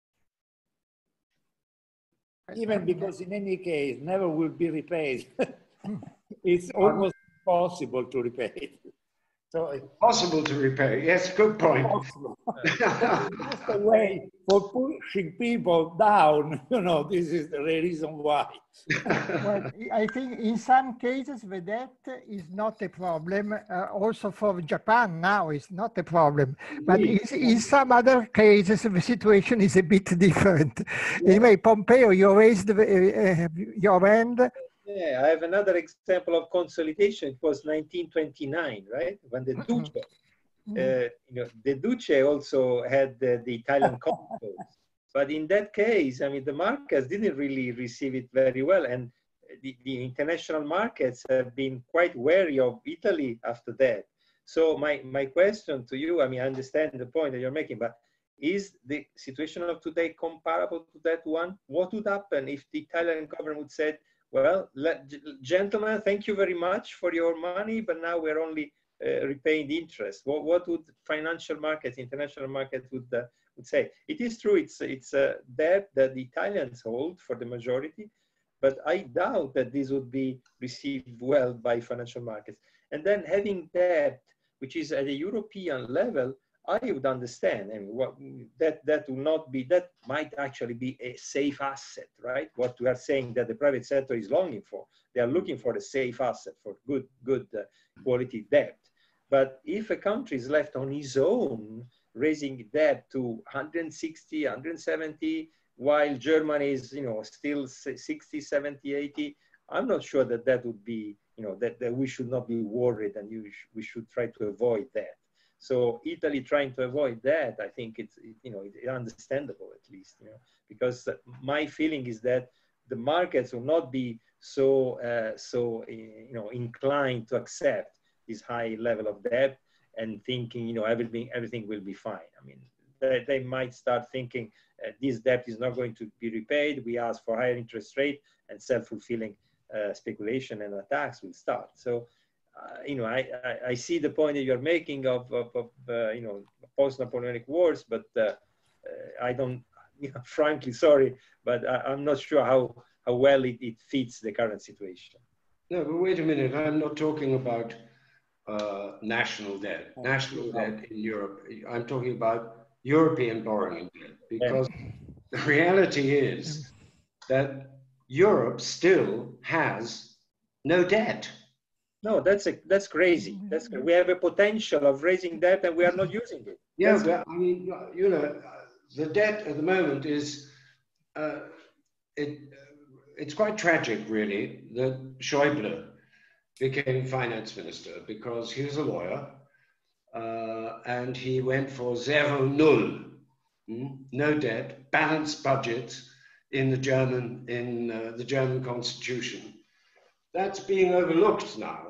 Even because in any case, never will be repaid. It's almost impossible to repay it. So possible to repay, yes, good point. Just a way for pushing people down, you know, this is the reason why. Well, I think in some cases the debt is not a problem. Uh, also for Japan now it's not a problem. But in, in some other cases the situation is a bit different. Yeah. Anyway, Pompeo, you raised uh, uh, your hand. Yeah, I have another example of consolidation. It was nineteen twenty-nine, right? When the Duce, uh, you know, the Duce also had the, the Italian consols. But in that case, I mean, the markets didn't really receive it very well. And the, the international markets have been quite wary of Italy after that. So my, my question to you, I mean, I understand the point that you're making, but is the situation of today comparable to that one? What would happen if the Italian government would say, well, let, gentlemen, thank you very much for your money, but now we're only uh, repaying the interest? What, what would financial markets, international markets would, uh, would say? It is true, it's, it's a debt that the Italians hold for the majority, but I doubt that this would be received well by financial markets. And then having debt, which is at a European level, I would understand. I mean, what, that, that will not be, that might actually be a safe asset, right? What we are saying that the private sector is longing for. They are looking for a safe asset, for good, good uh, quality debt. But if a country is left on his own, raising debt to one hundred sixty, one hundred seventy, while Germany is, you know, still sixty, seventy, eighty, I'm not sure that that would be, you know, that, that we should not be worried, and you sh we should try to avoid that. So Italy trying to avoid that, I think it's, it, you know, it's understandable at least, you know, because my feeling is that the markets will not be so, uh, so, you know, inclined to accept this high level of debt and thinking, you know, everything, everything will be fine. I mean, they, they might start thinking uh, this debt is not going to be repaid. We ask for higher interest rate, and self-fulfilling uh, speculation and attacks will start. So, Uh, you know, I, I, I see the point that you're making of, of, of uh, you know, post-Napoleonic wars, but uh, uh, I don't, you know, frankly, sorry, but I, I'm not sure how, how well it, it fits the current situation. No, but wait a minute. I'm not talking about uh, national debt, national debt in Europe. I'm talking about European borrowing debt, because yeah. The reality is that Europe still has no debt. No, that's a, that's crazy. That's we have a potential of raising debt and we are not using it. Yeah, that's but I mean, you know, the debt at the moment is uh, it. It's quite tragic, really, that Schäuble became finance minister, because he was a lawyer uh, and he went for zero null, hmm? no debt, balanced budgets in the German in uh, the German constitution. That's being overlooked now.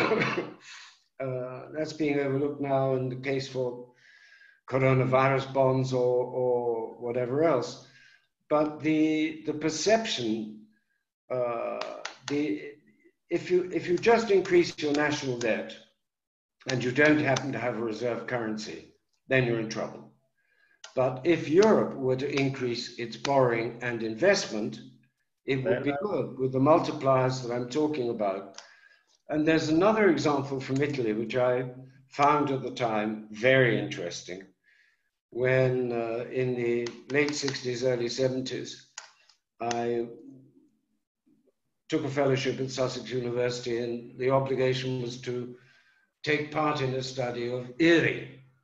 uh, that's being overlooked now in the case for coronavirus bonds or, or whatever else. But the the perception, uh, the if you if you just increase your national debt and you don't happen to have a reserve currency, then you're in trouble. But if Europe were to increase its borrowing and investment, it would be good with the multipliers that I'm talking about. And there's another example from Italy, which I found at the time very interesting. When uh, in the late sixties, early seventies, I took a fellowship at Sussex University, and the obligation was to take part in a study of I R I,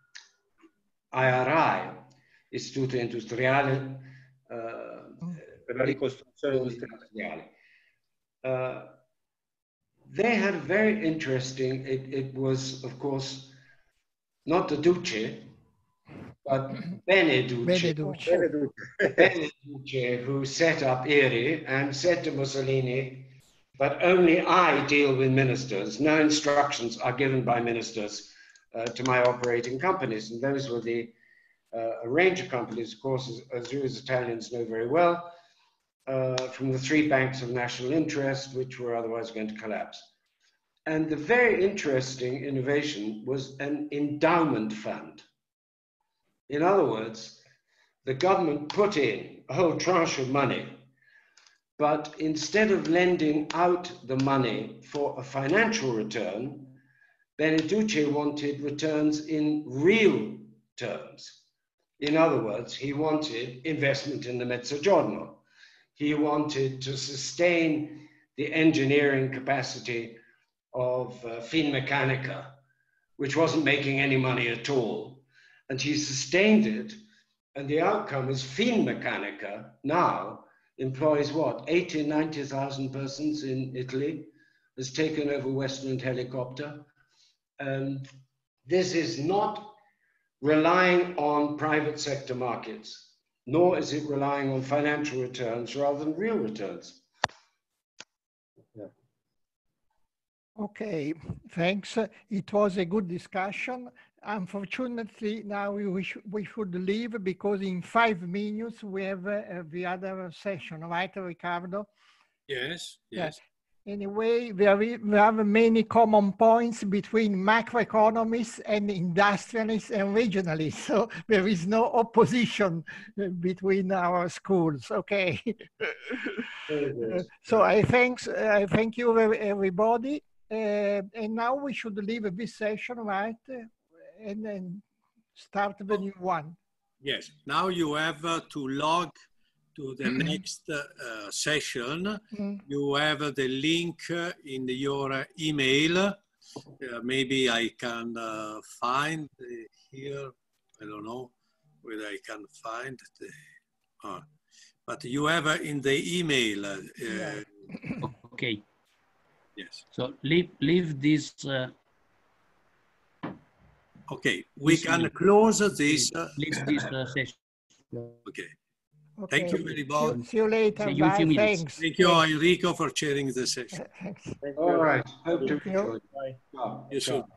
I R I, Istituto Industriale, uh, per la ricostruzione industriale. Uh, they had a very interesting, it, it was, of course, not the Duce, but Beneduce, Beneduce. Beneduce, who set up I R I and said to Mussolini, but only I deal with ministers. No instructions are given by ministers uh, to my operating companies. And those were the, uh, a range of companies, of course, as, as you as Italians know very well, Uh, from the three banks of national interest, which were otherwise going to collapse. And the very interesting innovation was an endowment fund. In other words, the government put in a whole tranche of money, but instead of lending out the money for a financial return, Beneduce wanted returns in real terms. In other words, he wanted investment in the Mezzogiorno. He wanted to sustain the engineering capacity of uh, Finmeccanica, which wasn't making any money at all. And he sustained it. And the outcome is Finmeccanica now employs what, eighty, ninety thousand persons in Italy, has taken over Westland Helicopter. And this is not relying on private sector markets, nor is it relying on financial returns rather than real returns. Yeah. Okay, thanks. It was a good discussion. Unfortunately, now we, sh we should leave because in five minutes we have uh, the other session, right, Riccardo? Yes, yes. yes. Anyway, there is, we have many common points between macroeconomists and industrialists and regionalists. So there is no opposition between our schools. Okay. uh, so I thanks I thank you everybody. Uh, and now we should leave this session, right? And then start the new one. Yes. Now you have uh, to log to the next uh, uh, session. Mm. You have uh, the link uh, in your uh, email. Uh, maybe I can uh, find uh, here. I don't know whether I can find the. Uh, but you have uh, in the email. Uh, yeah. Okay. Yes. So leave leave this. Uh, okay, we this can close this. Uh, leave this uh, session. Okay. Okay. Thank you very much. See you later. See you in a few minutes. Thanks. Thank you, Enrico, for chairing the session. Thanks. All right. Hope to Thank you. Bye. You soon.